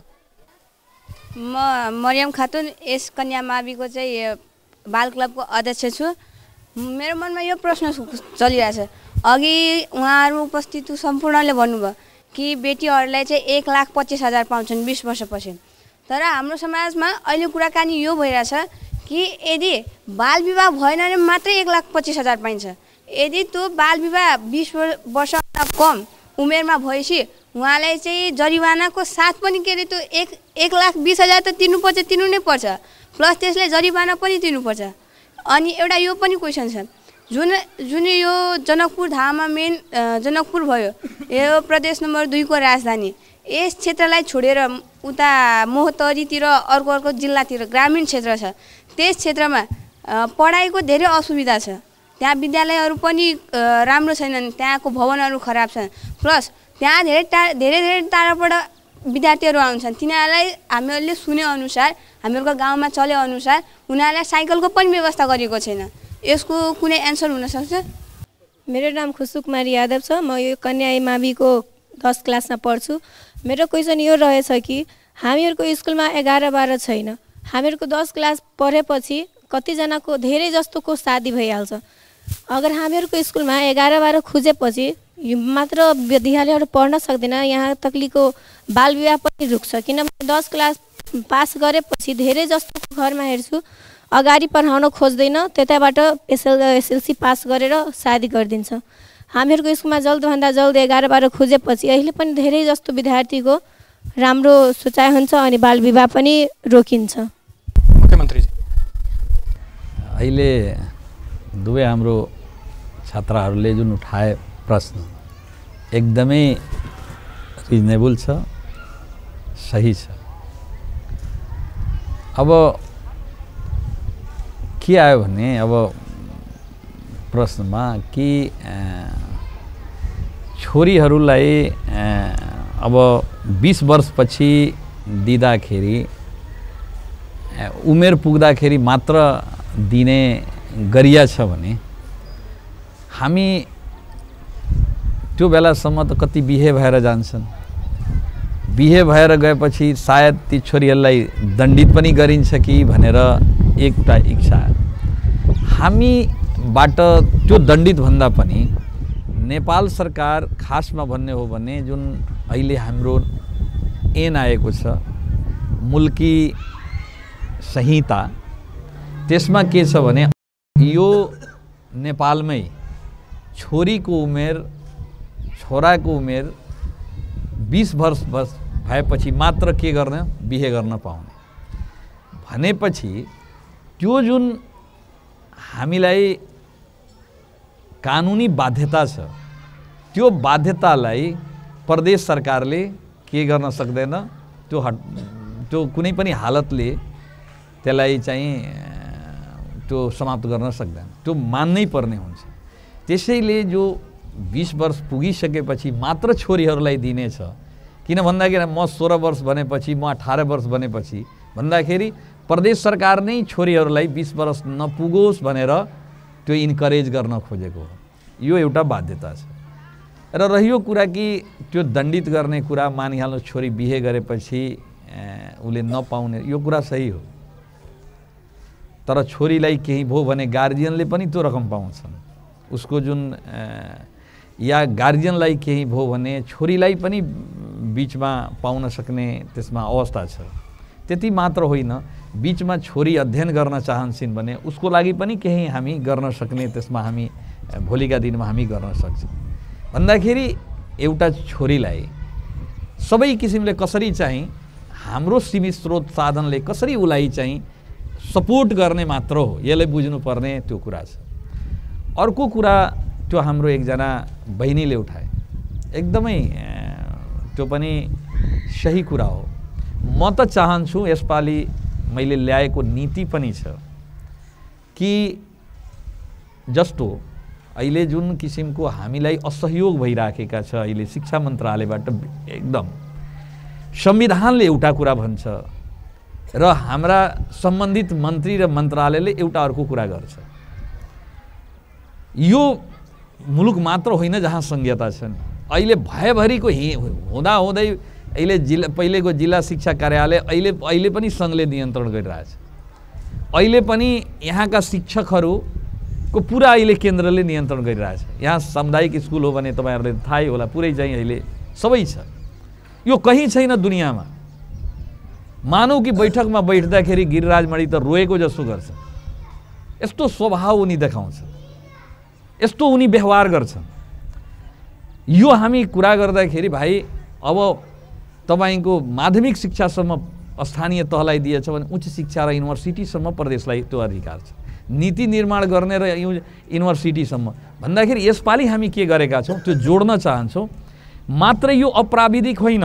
म मरियम खातून एस कन्या माविको चाहिँ बाल क्लबको अध्यक्ष छु। मेरो मनमा यो प्रश्न चलिरहेछ अघि उहाँहरू उपस्थित सम्पूर्णले भन्नुभयो कि बेटीहरूलाई चाहिँ 1,25,000 पाउँछन् 20 वर्षपछि तर हाम्रो समाजमा अहिले कुराकानी यो भइरहेछ कि यदि बाल विवाह भएन भने मात्रै 1,25,000 पाइन्छ यदि त्यो बाल विवाह 20 वर्षभन्दा कम उमेरमा भएपछि उहाँलाई चाहिँ जरिवानाको साथ पनि के अरे त्यो 1,20,000 त तिर्नु नै पर्छ प्लस त्यसले जरिवाना पनि तिर्नुपर्छ। अनि एउटा यो पनि क्वेसन छ जुन यो जनकपुर धाममा मेन जनकपुर भयो यो प्रदेश नम्बर 2 को राजधानी यस क्षेत्रलाई छोडेर उता मोहतरीतिर अर्को जिल्लातिर ग्रामीण क्षेत्र छ त्यस क्षेत्रमा पढाइको धेरै असुविधा छ त्यहाँ विद्यालयहरू पनि राम्रो छैनन् त्यहाँको भवनहरू खराब छन् प्लस त्यहाँ धेरै टाढाबाट विद्यार्थीहरू आउँछन् तिनीहरूलाई हामीहरूले सुने अनुसार हामीहरूको गाउँमा चले अनुसार उनीहरूलाई साइकलको पनि व्यवस्था गरिएको छैन यसको कुनै एन्सर हुन सक्छ? मेरो नाम खुसु कुमारी यादव छ म यो कन्या माविको 10 क्लासमा पढ्छु। मेरो क्वेसन यो रहेछ कि हामीहरूको स्कुलमा 11-12 छैन हामीहरूको 10 क्लास पढेपछि कतिजनाको धेरै जस्तोको शादी भइहाल्छ अगर हामीहरूको स्कुलमा 11-12 खुजेपछि मात्र विद्यालयहरू पढ्न सक्दैन यहाँ तकलीको बाल विवाह पनि रुक्छ किनभने 10 क्लास पास गरेपछि धेरै जस्तो घरमा हेर्छु अगाडि पढाउन खोज्दैन त्यताबाट एसएलसी पास गरेर शादी गरिदिन्छ। हामीहरूको स्कुलमा जल्दभन्दा जल्द 11-12 खुजेपछि अहिले पनि धेरै जस्तो विद्यार्थीको राम्रो सोचाइ हुन्छ अनि बाल विवाह पनि रोकिन्छ। मुख्यमन्त्री जी अहिले दुवै हाम्रो छात्राहरूले जुन उठाए प्रश्न एकदमै रिजनेबल छ सही छ। अब के आयो भने अब प्रश्नमा कि छोरीहरूलाई अब 20 वर्षपछि दिँदाखेरि उमेर पुग्दाखेरि मात्र दिने गरिया छ भने हामी त्यो बेलासम्म त कति बिहे भएर जान्छन् बिहे भएर गएपछि सायद ती छोरीहरूलाई दण्डित पनि गरिन्छ कि भनेर एउटा इच्छा हामीबाट त्यो दण्डित भन्दा पनि नेपाल सरकार खासमा भन्ने हो भने जुन अहिले हाम्रो ऐन आएको छ मुल्की संहिता त्यसमा के छ भने यो नेपालमै छोरीको उमेर छोराको उमेर 20 वर्ष भएपछि मात्र के गर्न बिहे गर्न पाउने भनेपछि त्यो जुन हामीलाई कानुनी बाध्यता छ, त्यो बाध्यतालाई प्रदेश सरकारले के गर्न सक्दैन, त्यो कुनै पनि हालतले त्यसलाई चाहिँ त्यो समाप्त गर्न सक्दैन, त्यो मान्नै पर्ने हुन्छ। त्यसैले जो 20 वर्ष पुगिसकेपछि मात्र छोरीहरूलाई दिनेछ, किन भन्दाखेरि म 16 वर्ष बनेपछि, म 18 वर्ष बनेपछि भन्दाखेरि प्रदेश सरकार नै छोरीहरूलाई 20 वर्ष नपुगोस् भनेर त्यो इन्करेज गर्न खोजेको हो। यो एउटा बाध्यता छ। र रह्यो कुरा कि त्यो दण्डित गर्ने कुरा, मानिहाल्नु छोरी बिहे गरेपछि उसले नपाउने, यो कुरा सही हो, तर छोरीलाई केही भयो भने गार्जियनले पनि त्यो रकम पाउँछन्, उसको जुन या गार्जियनलाई केही भयो भने छोरीलाई पनि बीचमा पाउन सक्ने त्यसमा अवस्था छ। त्यति मात्र होइन, बीचमा छोरी अध्ययन गर्न चाहन्छन् भने उसको लागि पनि केही हामी गर्न सक्ने, त्यसमा हामी भोलिका दिनमा हामी गर्न सक्छौँ। भन्दाखेरि एउटा छोरीलाई सबै किसिमले कसरी चाहिँ हाम्रो सीमित स्रोत साधनले कसरी उसलाई चाहिँ सपोर्ट गर्ने मात्र हो, यसलाई बुझ्नुपर्ने त्यो कुरा छ। अर्को कुरा त्यो हाम्रो एकजना बहिनीले उठाए, एकदमै त्यो पनि सही कुरा हो। म त चाहन्छु यसपालि मैले ल्याएको नीति पनि छ कि जस्तो अहिले जुन किसिमको हामीलाई असहयोग भइराखेका छ, अहिले शिक्षा मन्त्रालयबाट एकदम संविधानले एउटा कुरा भन्छ र हाम्रा सम्बन्धित मन्त्री र मन्त्रालयले एउटा अर्को कुरा गर्छ। यो मुलुक मात्र होइन जहाँ संघीयता छन्, अहिले भयभरिको हुँदाहुँदै अहिले पहिलेको जिल्ला शिक्षा कार्यालय अहिले पनि सङ्घले नियन्त्रण गरिरहेछ। अहिले पनि यहाँका शिक्षकहरूको पुरा अहिले केन्द्रले नियन्त्रण गरिरहेछ। यहाँ सामुदायिक स्कुल हो भने तपाईँहरूले थाहै होला, पुरै चाहिँ अहिले सबै छ, यो कहीँ छैन दुनियाँमा। मानौ कि बैठकमा बैठ्दाखेरि गिरिराज मणि त रोएको जस्तो गर्छ, यस्तो स्वभाव उनी देखाउँछ, यस्तो उनी व्यवहार गर्छन्। यो हामी कुरा गर्दाखेरि भाइ अब तपाईको माध्यमिक शिक्षासम्म स्थानीय तहलाई दिएछ भने उच्च शिक्षा र युनिभर्सिटीसम्म प्रदेशलाई त्यो अधिकार छ, नीति निर्माण गर्ने र युनिभर्सिटीसम्म भन्दाखेरि यसपालि हामी के गरेका छौँ त्यो जोड्न चाहन्छौँ। मात्र यो अप्राविधिक होइन,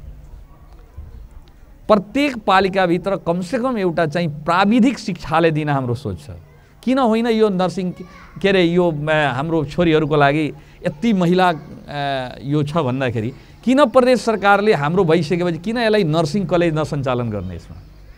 प्रत्येक पालिकाभित्र कमसेकम एउटा चाहिँ प्राविधिक शिक्षाले दिन हाम्रो सोच छ। किन होइन यो नर्सिङ के अरे यो हाम्रो छोरीहरूको लागि यति महिला यो छ भन्दाखेरि किन प्रदेश सरकारले हाम्रो भइसकेपछि किन यसलाई नर्सिङ कलेज नसञ्चालन गर्ने? यसमा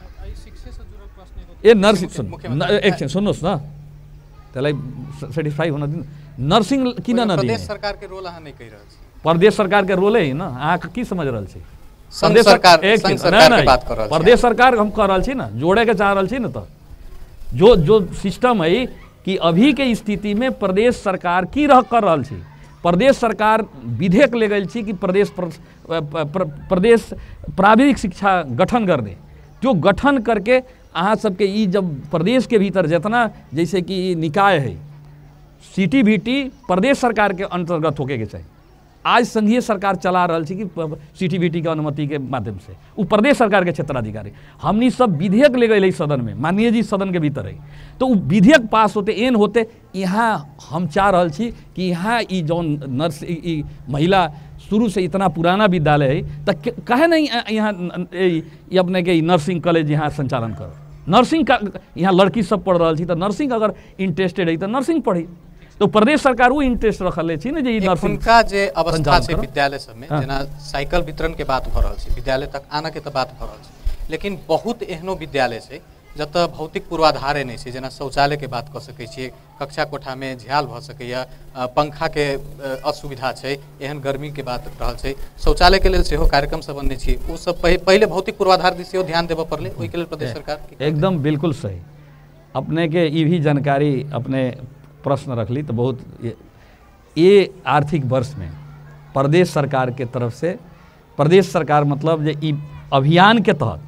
ए नर्सिङ एकछिन सुन्नुहोस् न, त्यसलाई सेटिस्फाई हुन दिन। नर्सिङ किन नदिने? प्रदेश सरकारको रोल अहाँ नै कहिरहल छी, प्रदेश सरकारको रोलै होइन, अहाँ के समझ रहल छी? प्रदेश सरकार प्रदेश सरकार हम कर रहल छी ना, जोड़े के चाह रहल छी ना। तो जो सिस्टम है कि अभी के स्थिति में प्रदेश सरकार की कर रहल छी, प्रदेश सरकार विधेयक ले गई छी कि प्रदेश प्राविधिक शिक्षा गठन कर दे। जो गठन करके अहाँ सबके ई जब प्रदेश के भीतर जितना जैसे कि निकाय है सीटीबीटी प्रदेश सरकार के अंतर्गत होके के चाहिए। आज संघीय सरकार चला रहा है कि सीटीबीटी के अनुमति के माध्यम से वो प्रदेश सरकार के क्षेत्राधिकारी हमनी सब विधेयक ले गए सदन में, माननीय जी सदन के भीतर है। तो वो विधेयक पास होते एन होते यहाँ हम चाह रहा छी कि यहाँ ई जौन नर्स महिला शुरू से इतना पुराना विद्यालय है तो कहे नहीं यहाँ अपने के नर्सिंग कॉलेज यहाँ संचालन करो। नर्सिंग का यहाँ लड़की सब पढ़ रहा थी तो नर्सिंग अगर इंटरेस्टेड है तो नर्सिंग पढ़ी। तो प्रदेश सरकार वो इंटरेस्ट रखले छी ने जे नर्सिंग का जे अवस्था छै विद्यालय सब में जेना साइकिल वितरण के बात भ रहल छै, विद्यालय तक आना के तो बात भ रहल छै, लेकिन बहुत एहनो विद्यालय छै जत भौतिक पूर्वाधारे नहीं छै। जेना शौचालय के बात क सकै छियै, कक्षा कोठा में झ्याल भ सकैया, पंखा के असुविधा छै, एहन गर्मी के बात रहल छै, शौचालय के लेल सेहो कार्यक्रम सब बनने छी। ओ सब पहले भौतिक पूर्वाधार दिस सेहो ध्यान देबे पड़ले, ओइ के लेल प्रदेश सरकार एकदम बिल्कुल सही अपने के ई भी जानकारी अपने प्रश्न रखली। तो बहुत ये आर्थिक वर्ष में प्रदेश सरकार के तरफ से, प्रदेश सरकार मतलब जे ई अभियान के तहत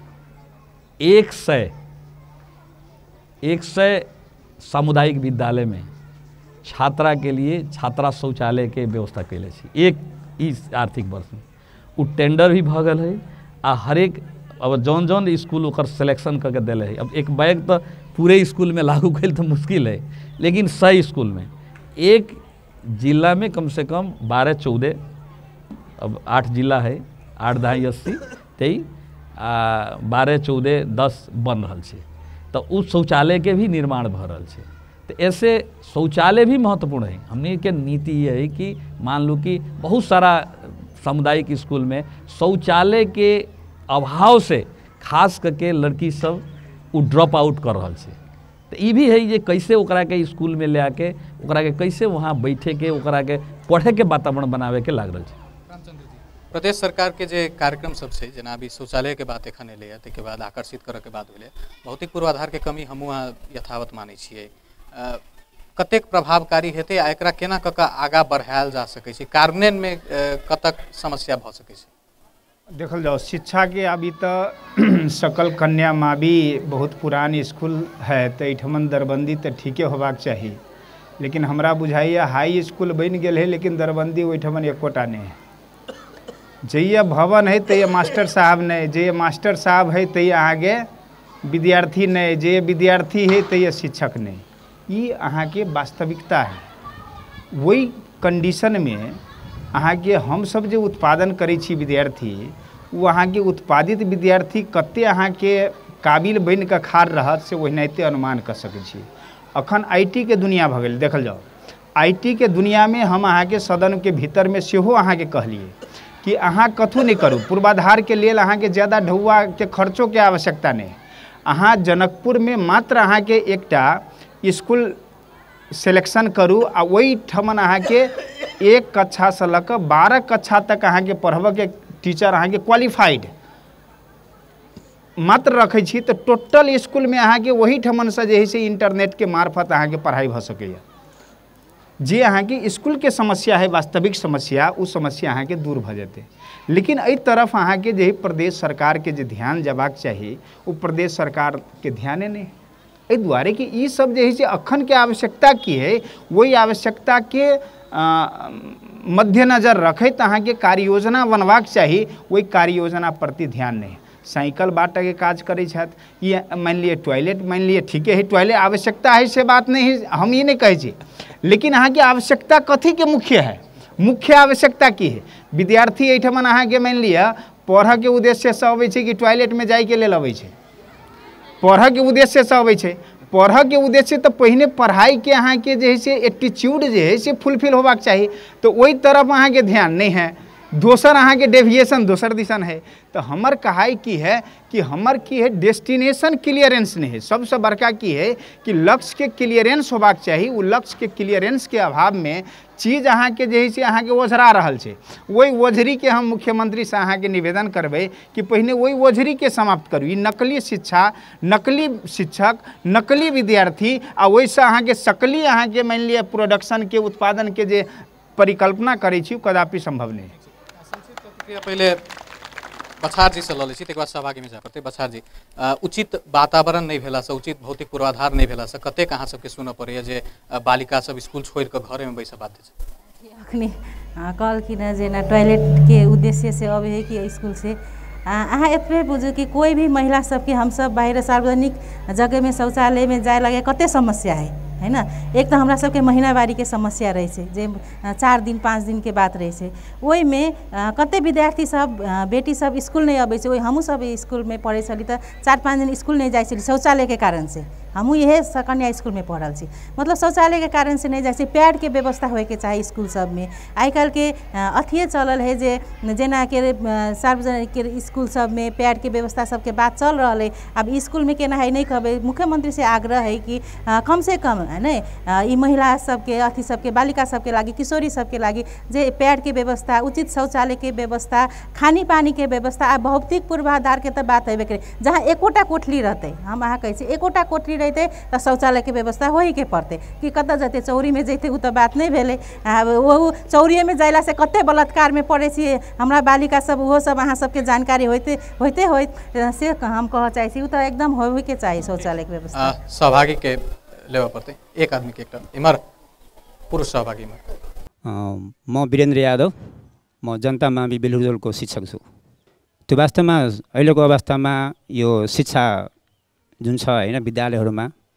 100 सामुदायिक विद्यालय में छात्रा के लिए छात्रा शौचालय के व्यवस्था कैले छी एक इस आर्थिक वर्ष में। वो टेंडर भी भ गल है आ हरेक अब जौन जौन स्कूल ओकर सिलेक्शन करके दिले है। अब एक बैग तो पूरे स्कूल में लागू कैल तो मुश्किल है, लेकिन 100 स्कूल में, एक जिला में कम से कम 12-14, अब 8 जिला है, 8 दहाई 80, 23, 12-14, 10 बन रहा है। तो उस शौचालय के भी निर्माण भ रहा है। तो ऐसे शौचालय भी महत्वपूर्ण है। हमने के नीति ये है कि मान लो कि बहुत सारा सामुदायिक स्कूल में शौचालय के अभाव से खास करके लड़की सब वो ड्रॉप आउट कर रहा है। तो ये भी है ये कैसे ओकरा के स्कूल में ले आके ओकरा के कैसे वहाँ बैठे के ओकरा के पढ़े के वातावरण बनावे के लाग रहा है। प्रदेश सरकार के जे कार्यक्रम सब से जना अभी शौचालय के बात एखन एलै के बाद आकर्षित करे के बाद भेलै, भौतिक पूर्वाधार के कमी हमहूँ यथावत मानै छियै। कतेक प्रभावकारी हेतै आ एकरा केना कऽ कऽ आगाँ बढ़ायल जा सकै छै, कार्यान्वयन में कतक समस्या भऽ सकै छै? देखल जाओ शिक्षा के अभी तो सकल कन्या मावी बहुत पुरान स्कूल है, तो एठमन दरबंदी तो ठीके होबाक चाहिए, लेकिन हमरा बुझाइए हाई स्कूल बन गए है लेकिन दरबंदी ओहिठमन एकोटा नहीं है। जइया भवन है तो मास्टर साहब नहीं, जे मास्टर साहब है तो आगे विद्यार्थी नहीं, जे विद्यार्थी है तो शिक्षक नहीं। ये अहाँ के वास्तविकता है। वही कंडीशन में अहाँ के हम सब जो उत्पादन करै छी विद्यार्थी, वो अहाँ के उत्पादित विद्यार्थी कते अहाँ के काबिल बन के खाड़ रहत से ओहिनाइते अनुमान कर सकै छी। अखन IT के दुनिया भ गेल। देखल जाओ IT के दुनिया में हम अहाँ के सदन के भीतर में सेहो अहाँ के कहलिए कि अहाँ कथू नहीं करू, पूर्वाधार के लिए अहाँ के ज़्यादा ढौआ के खर्चों के आवश्यकता नहीं। अहाँ जनकपुर में मात्र अहाँ के एकटा स्कूल सिलेक्शन करू आ वही ठमन अहाँ के 1 कक्षा से लऽ 12 कक्षा तक अहाँ के पढ़ब के टीचर अहाँ के क्वालिफाइड मात्र रखै छी, तो टोटल स्कूल में अहाँ के वही ठमन से जे है से इंटरनेट के मार्फत अहाँ के पढ़ाई भ सकैया। जे अहाँ की स्कूल के समस्या है वास्तविक समस्या, उस समस्या अहाँ के दूर भ जेतै। लेकिन एहि तरफ अहाँ के जे प्रदेश सरकार के जे ध्यान जबाक चाहिए वो प्रदेश सरकार के ध्याने नहीं। एहि दुआरे कि ई सब जे है से अखन के आवश्यकता की है, वही आवश्यकता के मद्देनजर रखैत अहाँ के कार्य योजना बनबाक चाहिए, वही कार्य योजना प्रति ध्यान नहीं। साइकिल बाँटे के काज करै छथि, ये मान लिए टॉयलेट मान लिए ठीके है, टॉयलेट आवश्यकता है से बात नहीं है, हम ये नहीं कहै छी, लेकिन अहाँ के आवश्यकता कथी के मुख्य है, मुख्य आवश्यकता की है? विद्यार्थी एहिठमन अहाँ के मान लिअ पढ़ के उद्देश्य से अबै छै कि टॉयलेट में जाय के लेल अबै छै? पढ़ के उद्देश्य से अबै छै। पढ़ के उद्देश्य तो पहिने पढ़ाई के अहाँ के जे है से एटीट्यूड जे है से फुलफिल होबाक चाहिए, तो ओहि तरफ अहाँ के ध्यान नहीं है। दोसर अहाँ के डेविएशन दोसर दिशन है। तो हमर कहाई की है कि हमर की है डेस्टिनेशन क्लियरेंस नहीं है। सबसे बड़का की है कि लक्ष्य के क्लियरेंस होबाक चाहिए। वो लक्ष्य के क्लियरेंस के अभाव में चीज़ अहाँ के जे है से अहाँ के ओझरा रहल छै। वही ओझरी के हम मुख्यमंत्री से अहाँ के निवेदन करबै कि पहिने वही ओझरी के समाप्त करू। ई नकली शिक्षा, नकली शिक्षक, नकली विद्यार्थी आ वैसे अहाँ के सकली अहाँ के मान लिअ प्रोडक्शन के उत्पादन के जे परिकल्पना करै छी कदापि संभव नहीं। पहले बछार जी से लऽ लै छी, तकर बाद सहभागी में जा पड़तै। बछार जी, उचित वातावरण नहीं भेला से, उचित भौतिक पूर्वाधार नहीं भेला से कतेक अहाँ सबके सुनऽ पड़ैया जे बालिका सब स्कूल छोड़ के घरे में बैसऽ बाध्य छै? अखनी कहलखिन जे ना टॉयलेट के उद्देश्य से अब है कि स्कूल से अहाँ एतबे बुझू कि कोई भी महिला सबके हम सब बाहर सार्वजनिक जगह में शौचालय में जाए लगे कते समस्या है ना। एक तो हमरा सबके महीनावारी के समस्या रहे छै, जे 4 दिन 5 दिन के बात रहे छै। ओहि में कते विद्यार्थी सब बेटी सब स्कूल नहीं अबै छै। ओहि हमहूँ सब स्कूल में पढ़ै छली तो 4-5 दिन स्कूल नहीं जाइ छली शौचालय के कारण से। हमहूँ इहे कन्या स्कूल में पढ़ल छी, मतलब शौचालय के कारण से नहीं जाइ छै। पैड के व्यवस्था होए के चाहिए स्कूल सब में। आइ काल्हि के अथिए चलल है जे जेना के सार्वजनिक के स्कूल सब में पैड के व्यवस्था सबके बात चल रहा है। अब स्कूल में केना है नहीं कहबै। मुख्यमंत्री से आग्रह है कि कम से कम नहीं ई महिला सबके अथी सबके बालिका सबके लागी किशोरी सबके लागी जे पैड के व्यवस्था, उचित शौचालय के व्यवस्था, खानी पानी के व्यवस्था आ भौतिक पूर्वाधार के तो बात हेबे करे। जहाँ एकोटा कोठली रहते, हम अहाँ कहै छी एकोटा कोठली रहते तो शौचालय के व्यवस्था हो ही के पड़ते कि कतऽ जते चौरी में जैते उ तो बात नहीं भेले। वो चौरिये में जाइला से कते बलात्कार में पड़े छी हमरा बालिका सब, वो सब अहाँ सबके जानकारी होते से हम कह चाहे छी उ तो एकदम होय के चाहिए शौचालय के व्यवस्था। सहभागी के लेवा पड़ते, एक आदमी के एकटा इमर पुरुष सहभागी में। म वीरेन्द्र यादव, म जनता मावि बेलुदोलको शिक्षक छु। वास्तव में अहिलेको अवस्थामा यो शिक्षा जुन छ हैन विद्यालयहरुमा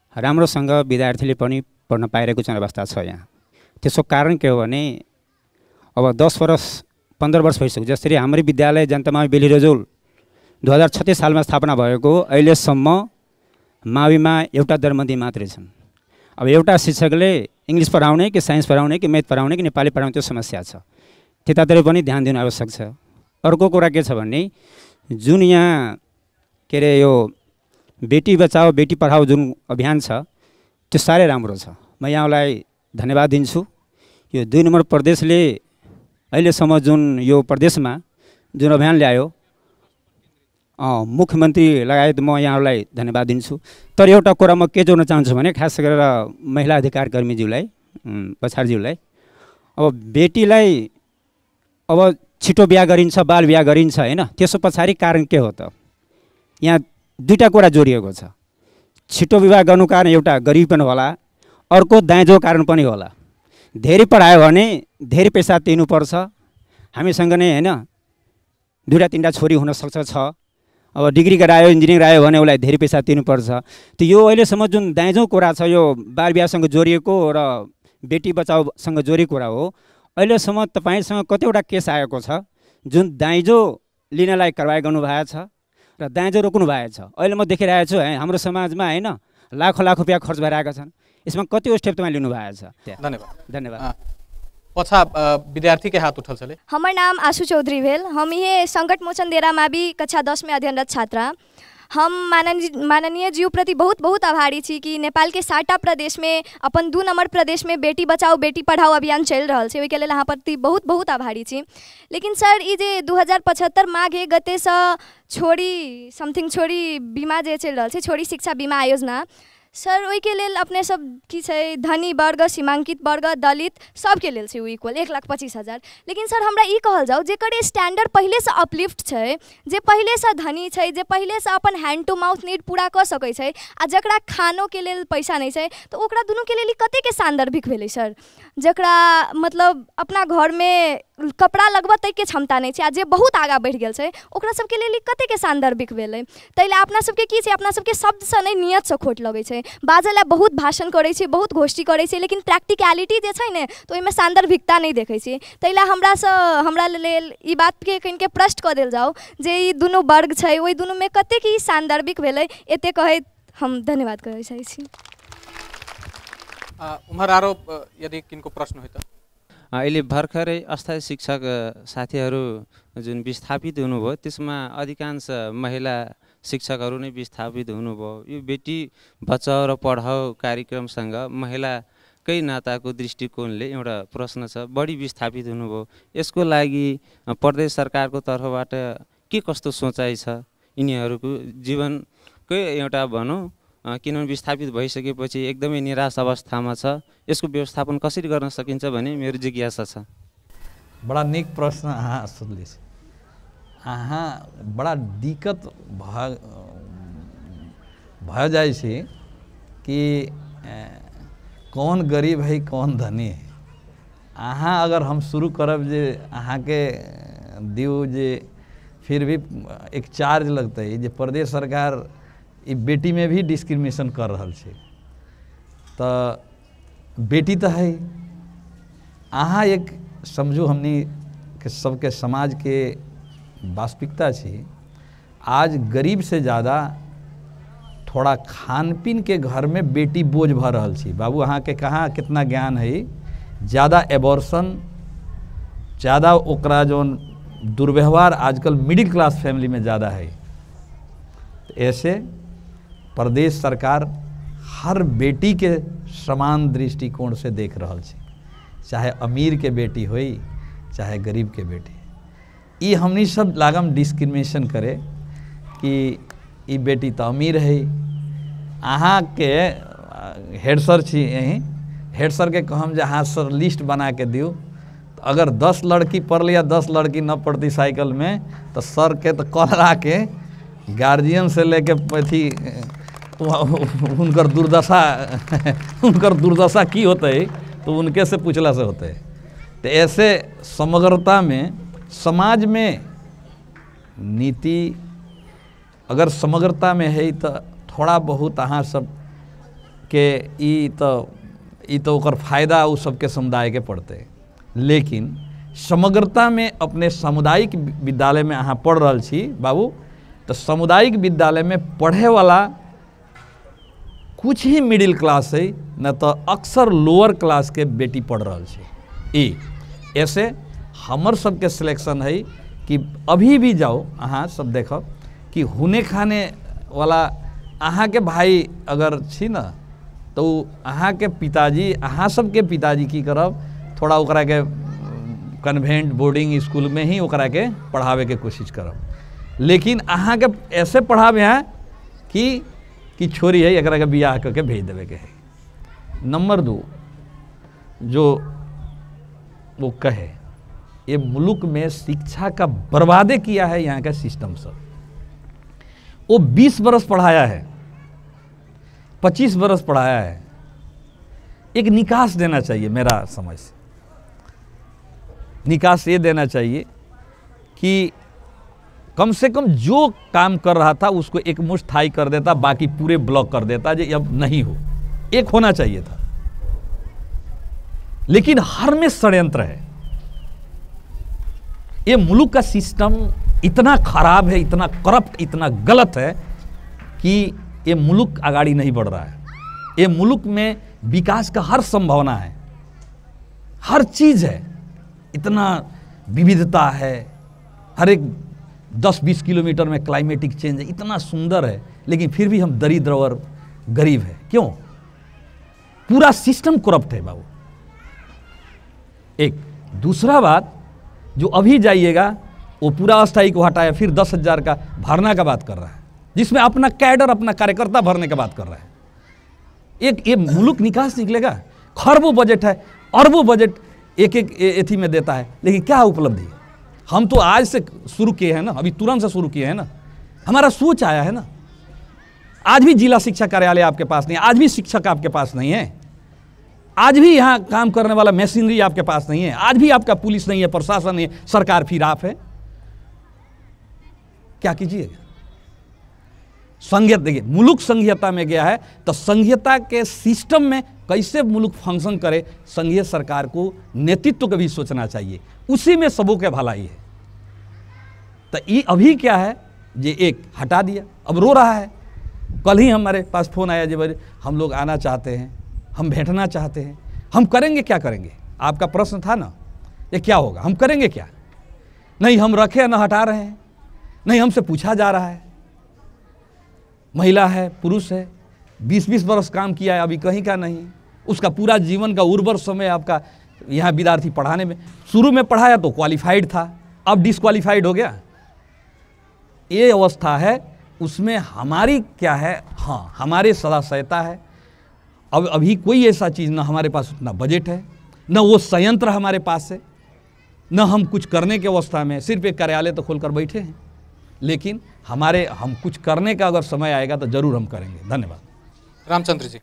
राम्रोसँग विद्यार्थीले पनि पढ्न पाइरहेको चाहिँ अवस्था छ यहाँ। त्यसको कारण के हो भने अब 10 वर्ष 15 वर्ष भइसक्यो। जसरी हाम्रो विद्यालय जनता मावि बेली रजौल 2036 सालमा स्थापना भएको अहिलेसम्म माविमा एउटा दरबन्दी मात्रै छन्। अब एउटा शिक्षकले इङ्ग्लिस पढाउने कि साइन्स पढाउने कि म्याथ पढाउने कि नेपाली पढाउने त्यो समस्या छ, त्यतातिर पनि ध्यान दिनु आवश्यक छ। अर्को कुरा के छ भने जुन यहाँ के अरे यो बेटी बचाओ बेटी पढाओ जुन अभियान छ त्यो साह्रै राम्रो छ। म यहाँलाई धन्यवाद दिन्छु। यो 2 नम्बर प्रदेशले अहिलेसम्म जुन यो प्रदेशमा जुन अभियान ल्यायो मुख्यमन्त्री लगायत म यहाँलाई धन्यवाद दिन्छु। तर एउटा कुरा म के जोड्न चाहन्छु भने खास गरेर महिला अधिकार कर्मीज्यूलाई पछाडिज्यूलाई, अब बेटीलाई अब छिटो बिहा गरिन्छ, बाल बिहा गरिन्छ हैन, त्यसको पछाडि कारण के हो त? यहाँ 2टा कुरा जोडिएको छ। छिटो विवाह गर्नु कारण एउटा गरिबी पनि होला, अर्को दाइजो कारण पनि होला। धेरै पढायो भने धेरै पैसा तिर्नुपर्छ। हामीसँग नै हैन 2-3टा छोरी हुन सक्छ छ। अब डिग्री गरायो इन्जिनियरिङ गरायो भने उसलाई धेरै पैसा तिर्नुपर्छ। त्यो यो अहिलेसम्म जुन दाइजो कुरा छ यो बाल बिहासँग जोडिएको र बेटी बचाओसँग जोडिएको कुरा हो। अहिलेसम्म तपाईसँग कतिवटा केस आएको छ जुन दाइजो लिनलाई कारबाही गर्नुभएको छ र दाइजो रोक्नु भएको छ। अहिले म देखिरहेको छु हाम्रो समाजमा हैन लाखौँ लाख रुपियाँ खर्च भइरहेका छन्। यसमा कति स्टेप तपाईँ लिनु भएको छ? धन्यवाद। पछा विद्यार्थी के हाथ उठल चले। हमार नाम आशु चौधरी भेल। हम ये संकट मोचन डेरा मावि कक्षा 10 में अध्ययनरत छात्रा। हम माननीय जीव प्रति बहुत बहुत आभारी छी कि नेपाल के 60टा प्रदेश में अपन 2 नंबर प्रदेश में बेटी बचाओ बेटी पढ़ाओ अभियान चल रहा है। ओहि के लेल अहाँ प्रति बहुत बहुत आभारी छी। लेकिन सर ई जे 2075 माघे गते से छोड़ी समथिंग छोड़ी बीमा जे चल रहा है, छोड़ी शिक्षा बीमा योजना सर, ओहि के लेल अपने सब की छै धनी वर्ग सीमांकित वर्ग दलित सबके लेल छै इक्वल 1,25,000। लेकिन सर हमरा ई कहल जाओ जेकर स्टैंडर्ड पहले से अपलिफ्ट छै, जे पहले से धनी छै, जे पहले से अपन हैंड टू माउथ नीड पूरा कर सकै छै आ जकरा खानो के लेल पैसा नहीं छै तो ओकरा दुनू के लेल कते के सांदर्भिक भेलै सर? जकरा मतलब अपना घर में कपड़ा लगबऽ तक के क्षमता नहीं छै आ जे बहुत आगा बढ़ गेल छै ओकरा सबके लेल कते के सांदर्भिक भेलै? तैले अपना सबके की छै, अपना सबके शब्द से नहीं नियत से खोट लगै छै। बाजला बहुत भाषण करै छै, बहुत गोष्ठी करै छै, लेकिन प्रैक्टिकलिटी जे छै ने तो ओहिमे सांदर्भिकता नहीं देखै छै। तैले हमरा लेल ई बात के कनिके प्रश्न कऽ देल जाओ जे ई दुनू वर्ग छै ओहि दुनू में कते की सांदर्भिक भेलै, एते कहैत हम धन्यवाद करै चाहै छी। उमर आरो यदि किनको प्रश्न होइ त अहिले भर्खरै अस्थायी शिक्षक साथीहरू जुन विस्थापित हुनुभयो त्यसमा अधिकांश महिला शिक्षकहरू नै विस्थापित हुनुभयो। यो बेटी बचाओ र पढाओ कार्यक्रमसँग महिलाकै नाताको दृष्टिकोणले एउटा प्रश्न छ, बढी विस्थापित हुनुभयो, यसको लागि प्रदेश सरकारको तर्फबाट के कस्तो सोचाइ छ? यिनीहरूको जीवनकै एउटा भनौँ किनभने विस्थापित भइसकेपछि एकदमै निराश अवस्थामा छ, यसको व्यवस्थापन कसरी गर्न सकिन्छ भन्ने मेरो जिज्ञासा छ। बड़ा निक प्रश्न अहाँ सोधले छी। अहाँ बड़ा दिक्कत भऽ जाइ छै कि कौन गरीब है कौन धनी है। अहाँ अगर हम शुरू करब जे अहाँके दिउ जे फिर भी एक चार्ज लगतै जे प्रदेश सरकार ई बेटी में भी डिस्क्रिमिनेशन कर रहल छै, तो बेटी तो है। अहाँ एक समझू हमनी के सबके समाज के वास्तविकता छी, आज गरीब से ज़्यादा थोड़ा खान पीन के घर में बेटी बोझ भर रहल छी। बाबू अहाँ के कहाँ कितना ज्ञान है, ज़्यादा एबॉर्शन, ज़्यादा ओकरा जोन दुर्व्यवहार आजकल मिडिल क्लास फैमिली में ज़्यादा है। ऐसे प्रदेश सरकार हर बेटी के समान दृष्टिकोण से देख रहल छै, चाहे अमीर के बेटी होई चाहे गरीब के बेटी। ई हमनी सब लागम डिस्क्रिमिनेशन करे कि ई बेटी तो अमीर है। अहाँ के हेड सर छी, यहीं हेड सर के कहम जे अहाँ सर लिस्ट बना के दियो, तो अगर 10 लड़की पढ़ लिया 10 लड़की न पढ़ती साइकिल में तो सर के तो कलरा के गार्जियन से लेके अथी उनकर दुर्दशा की होते है तो उनके से पूछला से होते है। तो ऐसे समग्रता में समाज में नीति अगर समग्रता में है तो थोड़ा बहुत अहाँ सब के ई तो ओकर फायदा उ सबके समुदाय के पड़ते, लेकिन समग्रता में अपने सामुदायिक विद्यालय में अहाँ पढ़ रहा छी बाबू, तो सामुदायिक विद्यालय में पढ़े वाला कुछ ही मिडिल क्लास है, न तो अक्सर लोअर क्लास के बेटी पढ़ रहा छी। ऐसे हमर सबके सिलेक्शन है कि अभी भी जाओ अहाँ सब देखो कि हुने खाने वाला अहाँ के भाई अगर छी न, तो अहाँ के पिताजी, अहाँ सबके पिताजी की करब, थोड़ा ओकरा के कन्वेंट बोर्डिंग स्कूल में ही ओकरा के पढ़ावे के कोशिश करब, लेकिन अहाँ के ऐसे पढ़ावे हैं कि छोरी है एकरा के बियाह करके भेज देवे के है। नंबर 2 जो वो कहे, ये मुल्क में शिक्षा का बर्बादे किया है यहाँ का सिस्टम सब। वो 20 बरस पढ़ाया है, 25 बरस पढ़ाया है, एक निकास देना चाहिए। मेरा समझ से निकास ये देना चाहिए कि कम से कम जो काम कर रहा था उसको एक मुश्त थाई कर देता, बाकी पूरे ब्लॉक कर देता, जो अब नहीं हो, एक होना चाहिए था। लेकिन हर में षड्यंत्र है। ये मुल्क का सिस्टम इतना खराब है, इतना करप्ट, इतना गलत है कि ये मुल्क आगाड़ी नहीं बढ़ रहा है। ये मुल्क में विकास का हर संभावना है, हर चीज है, इतना विविधता है, हर एक 10-20 किलोमीटर में क्लाइमेटिक चेंज है, इतना सुंदर है, लेकिन फिर भी हम दरिद्र और गरीब है। क्यों? पूरा सिस्टम करप्ट है बाबू। एक दूसरा बात, जो अभी जाइएगा वो पूरा अस्थायी को हटाया, फिर 10,000 का भरना का बात कर रहा है, जिसमें अपना कैडर, अपना कार्यकर्ता भरने का बात कर रहा है। ये मुल्क निकास निकलेगा। खरबों बजट है, अरबों बजट एक एथी में देता है, लेकिन क्या उपलब्धि है? हम तो आज से शुरू किए हैं ना, अभी तुरंत से शुरू किए हैं ना, हमारा सोच आया है ना। आज भी जिला शिक्षा कार्यालय आपके पास नहीं है, आज भी शिक्षक आपके पास नहीं है, आज भी यहाँ काम करने वाला मशीनरी आपके पास नहीं है, आज भी आपका पुलिस नहीं है, प्रशासन नहीं है, सरकार फिर आप है। क्या कीजिएगा? संघीयता, देखिए मुल्क संघीयता में गया है, तो संघीयता के सिस्टम में कैसे मुल्क फंक्शन करे, संघीय सरकार को नेतृत्व को भी सोचना चाहिए, उसी में सबों के भलाई है। तो ये अभी क्या है, ये एक हटा दिया, अब रो रहा है। कल ही हमारे पास फोन आया, जब हम लोग आना चाहते हैं, हम बैठना चाहते हैं, हम करेंगे क्या करेंगे? आपका प्रश्न था ना, ये क्या होगा, हम करेंगे क्या? नहीं हम रखे न हटा रहे हैं, नहीं हमसे पूछा जा रहा है। महिला है, पुरुष है, 20-20 बरस काम किया है, अभी कहीं का नहीं। उसका पूरा जीवन का उर्वर समय आपका यहाँ विद्यार्थी पढ़ाने में, शुरू में पढ़ाया तो क्वालिफाइड था, अब डिसक्वालिफाइड हो गया। ये अवस्था है, उसमें हमारी क्या है? हाँ, हमारे सदाशयता है। अब अभी कोई ऐसा चीज़, ना हमारे पास उतना बजट है, न वो संयंत्र हमारे पास है, न हम कुछ करने की अवस्था में, सिर्फ एक कार्यालय तो खोलकर बैठे हैं। लेकिन हम कुछ करने का अगर समय आएगा तो जरूर हम करेंगे। धन्यवाद। रामचंद्र जी,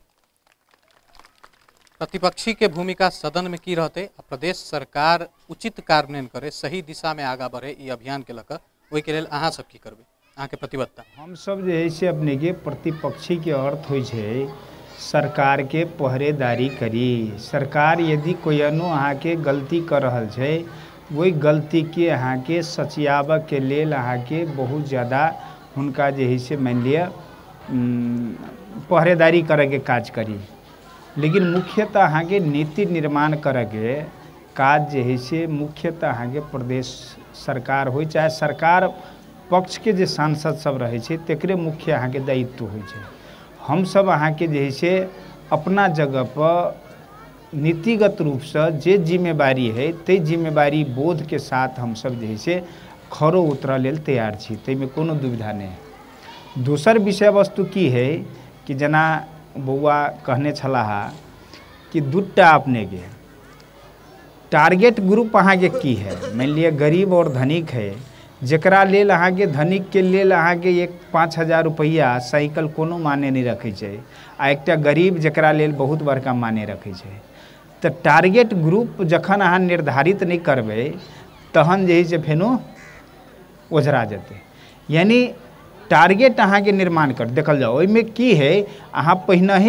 प्रतिपक्षी के भूमिका सदन में की रहते, प्रदेश सरकार उचित कार्यान्वयन करे, सही दिशा में आगा बढ़े, ये अभियान के लक ओहि के लेल अहाँ सब की करबे, अहाँ के प्रतिबद्धता? हम सब जे है से अपने के प्रतिपक्षी के अर्थ होइ छै सरकार के पहरेदारी करी। सरकार यदि कोई अहाँ के गलती कर रहल छै, वही गलती के अहाँ के सचियाबऽ के लेल अहाँ के बहुत ज़्यादा हुनका जे है से मान लिया पहरेदारी करे के काज करी। लेकिन मुख्यतः अहाँ के नीति निर्माण करे के काज जे है से मुख्यतः अहाँ के प्रदेश सरकार हो, चाहे सरकार पक्ष के जे सांसद सब रहे छै तकरे मुख्य अहाँ के दायित्व होइ छै। हम सब अहाँ के जे है से अपना जगह पर नीतिगत रूप से जे जिम्मेवारी है, ते जिम्मेवारी बोध के साथ हम सब जे है से खरो उतरऽ लेल तैयार छी, ताहिमे कोनो दुविधा नहीं है। दोसर विषय वस्तु की है कि जना बौआ कहने छलाह कि दूटा अपने के टारगेट ग्रुप अहाँ के की है, मान लिया गरीब और धनिक है, जकरा लेल अहाँ के धनिक के लेल अहाँ के 5,000 रुपया साइकिल कोनो माने नहीं रखे छै, आ एकटा गरीब जकरा लेल बहुत बड़का माने रखे छै। तो टारगेट ग्रुप जखन अहाँ निर्धारित नहीं करबे तहन जे है से फेनो ओझरा जेते। यानी टारगेट अहाँ के निर्माण कर देखल जाओ, ओहिमे की है, अहाँ पहिने ही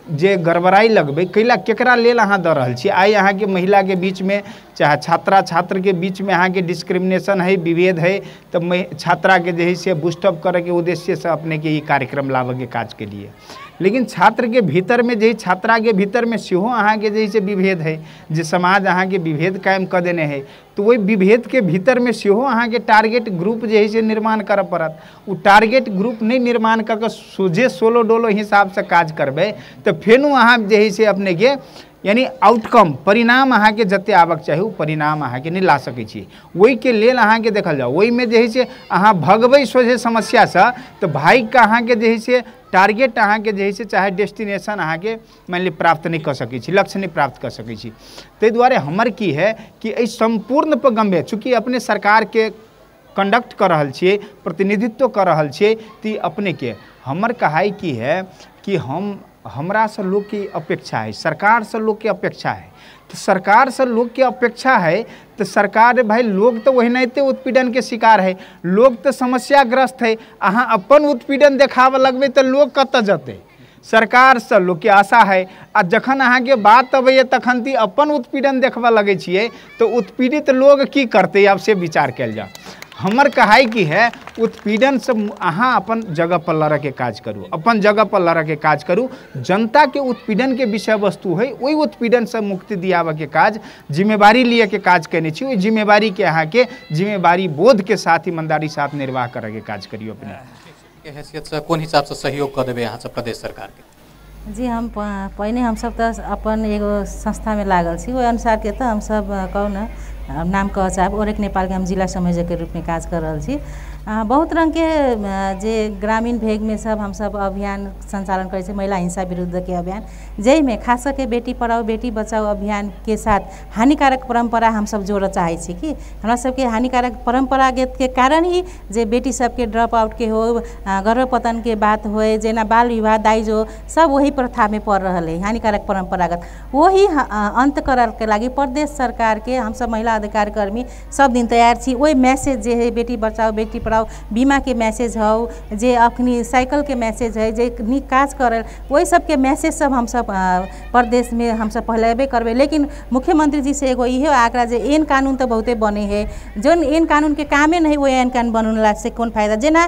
जे गड़बड़ाई लगबे कैला केकरा लेल अहाँ दऽ रहल छी। आइ अहाँ के महिला के बीच में चाहे छात्रा छात्र के बीच में अहाँ के डिस्क्रिमिनेशन है, विभेद है, तो छात्रा के जे है से बूस्टअप करे के उद्देश्य से अपने के ई कार्यक्रम लावे के काज के लिए। लेकिन छात्र के भीतर में जे छात्रा के भीतर में सेहो अहाँ के जे विभेद है, जे समाज अहाँ के विभेद कायम कर देने है, तो वही विभेद के भीतर में सेहो अहाँ के टारगेट ग्रुप जे है से निर्माण कर पड़त। वो टारगेट ग्रुप नहीं निर्माण करके सोझे सोलो डोलो हिसाब से काज करबे तो फेनु अहाँ जे है से अपने के यानी आउटकम परिणाम अहाँ के जते आबक चाहिए वो परिणाम अहाँ के नहीं ला सकै छी। वही के लेल अहाँ के देखल जाओ वही में जे है से अहाँ भगबै सोझे समस्या से तो भाई का अहाँ के जे है से टारगेट अहाँ के जे है से चाहे डेस्टिनेशन अहाँ के मान ली प्राप्त नहीं कर सकै छी, लक्ष्य नहीं प्राप्त कर सकै छी। ताहि दुआरे हमर की है कि एहि संपूर्ण पर गंभीर चूँकि अपने सरकार के कंडक्ट कर रहल छियै, प्रतिनिधित्व कर रहल छियै, तो अपने के हमर कहाई की है कि हमरा से लोग की अपेक्षा है, सरकार से लोग की अपेक्षा है। तो सरकार से लोग की अपेक्षा है तो सरकार भाई लोग तो वहीनाते उत्पीड़न के शिकार है, लोग तो समस्याग्रस्त है। अहाँ अपन उत्पीड़न देखावे लगबे तो लोग कतऽ जते। सरकार से लोग के आशा है आ जखन अहाँ के बात अबैया तखन ती अपन उत्पीड़न देखबा लगे छियै तो उत्पीड़ित लोग की करते अब से विचार कल जा। हमर कहाई की है उत्पीड़न से अहाँ अपन जगह पर लड़ के काज करूँ, अपन जगह पर लड़ के काज करूँ। जनता के उत्पीड़न के विषय वस्तु है वही उत्पीड़न से मुक्ति दियावे के काज जिम्मेवारी लिए के काज करने छी। वही जिम्मेवारी के अहाँ के जिम्मेवारी बोध के साथ ईमानदारी साथ निर्वाह करे के काज करियो। अपने के हैसियत से कोन हिसाब से सहयोग कर देबे यहाँ से प्रदेश सरकार के? जी हम पहले हम सब तो अपन एगो संस्था में लागल छी, वही अनुसार के तो हम सब कहू न नाम कह चाहब ओरेक नेपाल के हम जिला संयोजक के रूप में काज कर रहा छी। बहुत रंग के जे ग्रामीण भेग में सब हम सब अभियान संचालन करे छी, महिला हिंसा विरुद्ध के अभियान, जै में खास करके बेटी पढ़ाओ बेटी बचाओ अभियान के साथ हानिकारक परंपरा हम सब जोड़ चाहे छी कि हमरा सबके हानिकारक परंपरागत के कारण ही जे बेटी सबके ड्रॉप आउट के हो, गर्भपतन के बात होए, जेना बाल विवाह दाइजो सब वही प्रथा में पड़ रहा है, हानिकारक परंपरागत वही अंत करल के लागी प्रदेश सरकार के हम सब महिला अधिकार कर्मी सब दिन तैयार छी। वही मैसेज जे है बेटी बचाओ बेटी पढ़ाओ बीमा के मैसेज हो, जे अखनी साइकिल के मैसेज है, जे नीक काज करल वही सब के मैसेज सब हम सब प्रदेश में हम सब फैलेबे करबे। लेकिन मुख्यमंत्री जी से एगो इहे आग्रह जे एन कानून तो बहुते बने है, जोन एन कानून के कामे नहीं वो एन कानून बनला से कौन फायदा। जेना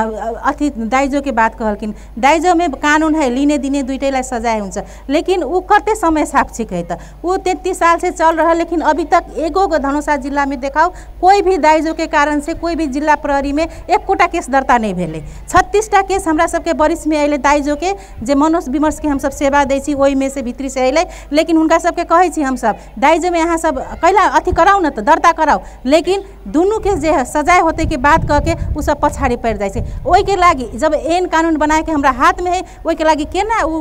अथी दाइजो के बात कहलकिन, दाइजो में कानून है लीने दिने दुईटैलाई सजाय हुन्छ, लेकिन उ कते समय साक्षिक है त वो 33 साल से चल रहा, लेकिन अभी तक एगो धनुषा जिला में देखाओ कोई भी दाइजो के कारण से कोई भी जिला प्रहरी में एक कोटा केस दर्ता नहीं भेले। 36टा केस हमरा सबके बरिस में अइले दाइजो के, जे मनोज विमर्श के हम सब सेवा दै छी ओहि में से भीतरी से अइले। लेकिन उनका सबके कहै छी हम सब दाइजो में अहाँ सब कैला अथी कराओ न त दर्ता कराओ, लेकिन दुनू के जे सजाय होते के बात कह के उ सब पछाड़ी पड़ जाय छै। ओहि के लागी जब एन कानून बनाए के हमरा हाथ में है ओहि के लागी केना उ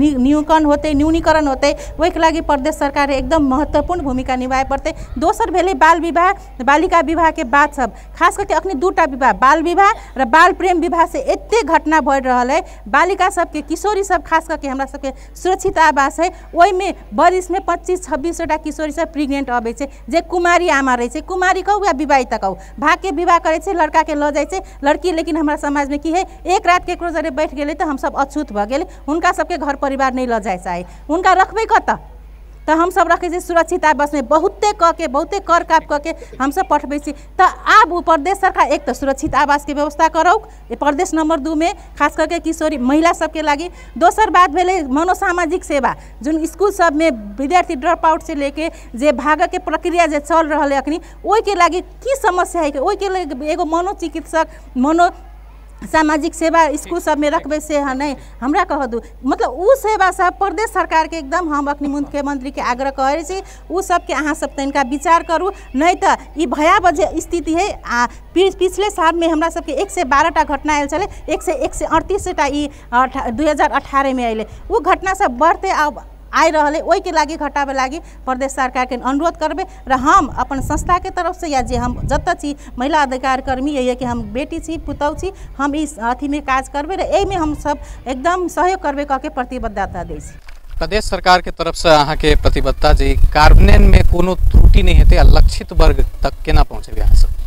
न्यूनीकरण होते, ओहि के लागी प्रदेश सरकार एकदम महत्वपूर्ण भूमिका निभाए पड़ते। दोसर भेले बाल विवाह बालिका विवाह के बात सब, खास करके अखनी दूटा विवाह बाल विवाह र बाल प्रेम विवाह से एते घटना बढ़ रहा है। बालिका सबके किशोरी सब खास करके हमरा सबके सुरक्षित आवास है ओहि में बरिस में 25-26टा किशोरी सब प्रेग्नेंट अबै छै, जे कुमारी आमा रहे छै, कुमारी कहू या विवाहिता कहू, भाग के विवाह करे छै, लड़का के ल जाय छै लड़की। लेकिन हमरा समाज में की है एक रात केकरो जरे बैठ गेले तो हम सब अछूत भ गेले, हुनका सबके घर परिवार नहीं ल जाय चाहे, हुनका रखबे कत तो हम सब रखे छी सुरक्षित आवास में बहुते क के बहुते कर काप क के हम सब पठबै छी। तो आब प्रदेश सरकार एक तो सुरक्षित आवास के व्यवस्था करो प्रदेश नंबर 2 में खास करके किशोरी महिला सबके लागी। दोसर बात भेले मनोसामाजिक सेवा, जो स्कूल सब में विद्यार्थी ड्रॉप आउट से लेके जे भाग के प्रक्रिया जे चल रहा है अखनी ओहि के लागी की समस्या है, ओहि के लागी एगो मनोचिकित्सक सामाजिक सेवा स्कूल सब में रखबे से नहीं हमरा कह दू, मतलब उ सेवा सब प्रदेश सरकार के एकदम हम अपनी मुख्यमंत्री के आग्रह करे छी उ सब के अहाँ सब तनिका विचार करू, नहीं तो ई भयावह जे स्थिति है। पिछले साल में हमरा सबके 112टा घटना आयल चले, 138टा ई 2018 में अइले, उ घटना सब बढ़ते अब आइ रहा है। वही के लागी घटावे लागी प्रदेश सरकार के अनुरोध करबे र हम अपन संस्था के तरफ से या जे हम जत छी महिला अधिकार कर्मी यही कि हम बेटी छी पुतौ छी हम इस अथी में काज करबे र एहि में हम सब एकदम सहयोग करबे कह के प्रतिबद्धता दै छी। प्रदेश सरकार के तरफ से अहाँ के प्रतिबद्धता जे कार्यान्वयन में कोनो त्रुटि नहीं हेते, लक्षित वर्ग तक केना पहुंचबे अहाँ सब?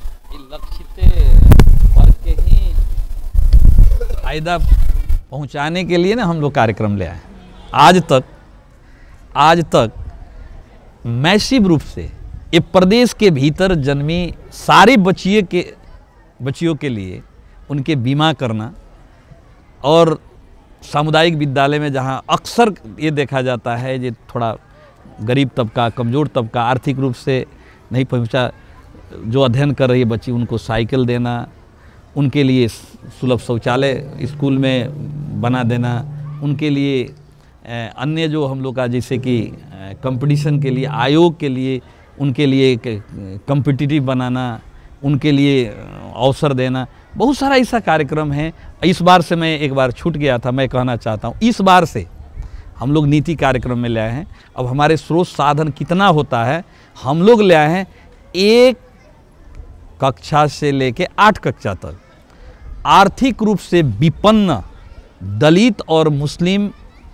लक्षित वर्ग के ही फायदा पहुंचाने के लिए ना हम लोग कार्यक्रम ले आए। आज तक मैसिव रूप से ये प्रदेश के भीतर जन्मी सारे बच्चियों के लिए उनके बीमा करना, और सामुदायिक विद्यालय में जहाँ अक्सर ये देखा जाता है कि थोड़ा गरीब तबका, कमज़ोर तबका, आर्थिक रूप से नहीं पहुँचा, जो अध्ययन कर रही है बच्ची, उनको साइकिल देना, उनके लिए सुलभ शौचालय स्कूल में बना देना, उनके लिए अन्य जो हम लोग का जैसे कि कंपटीशन के लिए आयोग के लिए उनके लिए कम्पिटिटिव बनाना, उनके लिए अवसर देना, बहुत सारा ऐसा कार्यक्रम है। इस बार से मैं एक बार छूट गया था, मैं कहना चाहता हूँ इस बार से हम लोग नीति कार्यक्रम में ले आए हैं। अब हमारे स्रोत साधन कितना होता है, हम लोग ले आए हैं 1 कक्षा से लेके 8 कक्षा तक आर्थिक रूप से विपन्न दलित और मुस्लिम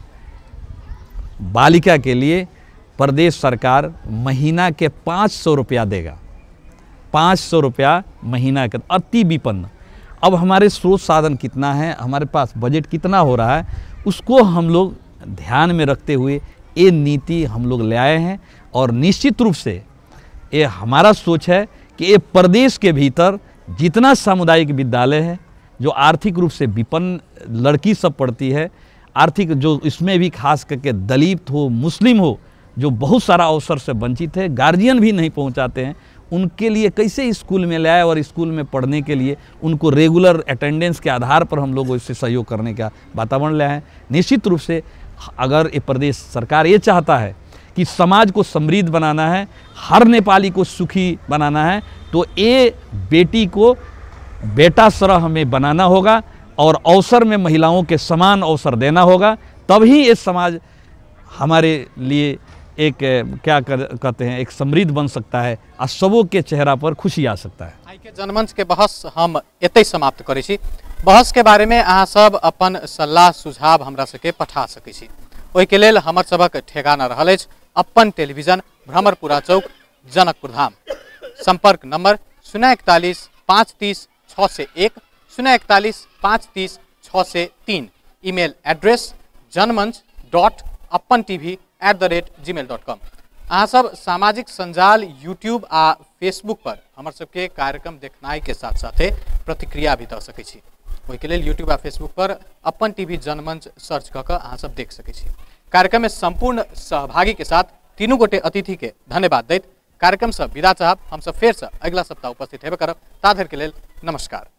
बालिका के लिए प्रदेश सरकार महीना के 500 रुपया देगा, 500 रुपया महीना का, अति विपन्न। अब हमारे स्रोत साधन कितना है, हमारे पास बजट कितना हो रहा है, उसको हम लोग ध्यान में रखते हुए ये नीति हम लोग ले आए हैं। और निश्चित रूप से ये हमारा सोच है कि ये प्रदेश के भीतर जितना सामुदायिक विद्यालय है, जो आर्थिक रूप से विपन्न लड़की सब पढ़ती है, आर्थिक जो इसमें भी खास करके दलित हो, मुस्लिम हो, जो बहुत सारा अवसर से वंचित है, गार्जियन भी नहीं पहुंचाते हैं, उनके लिए कैसे स्कूल में लाए और स्कूल में पढ़ने के लिए उनको रेगुलर अटेंडेंस के आधार पर हम लोग इससे सहयोग करने का वातावरण लाए हैं। निश्चित रूप से अगर ये प्रदेश सरकार ये चाहता है कि समाज को समृद्ध बनाना है, हर नेपाली को सुखी बनाना है, तो ये बेटी को बेटा सरह हमें बनाना होगा और अवसर में महिलाओं के समान अवसर देना होगा, तभी ये समाज हमारे लिए एक कहते हैं एक समृद्ध बन सकता है आ सबों के चेहरा पर खुशी आ सकता है। आई के जनमंच के बहस हम एतै समाप्त करै छी। बहस के बारे में अहाँ सब अपन सलाह सुझाव हमरा सबके पठा सकै छी। ओहि के लेल हमर सबक ठेगाना रहल अछि अपन टेलीविजन भ्रमरपुरा चौक जनकपुर धाम। संपर्क नंबर 041 530 601 041 530 603। Email address janmanch.appantv@gmail.com। अहाँ सब सामाजिक संजाल यूट्यूब आ फेसबुक पर हमर सबके कार्यक्रम देखनाइ के साथ साथे प्रतिक्रिया भी दऽ सकै छी। ओहि के लेल यूट्यूब आ फेसबुक पर अपन टीवी जनमंच सर्च कऽ कऽ अहाँ सब देख सकै छी। कार्यक्रम में संपूर्ण सहभागी के साथ तीनों गोटे अतिथि के धन्यवाद दैत कार्यक्रम से विदा चाहब। हम सब फेर से अगला सप्ताह उपस्थित हेबे करब। ता धरि के लेल नमस्कार।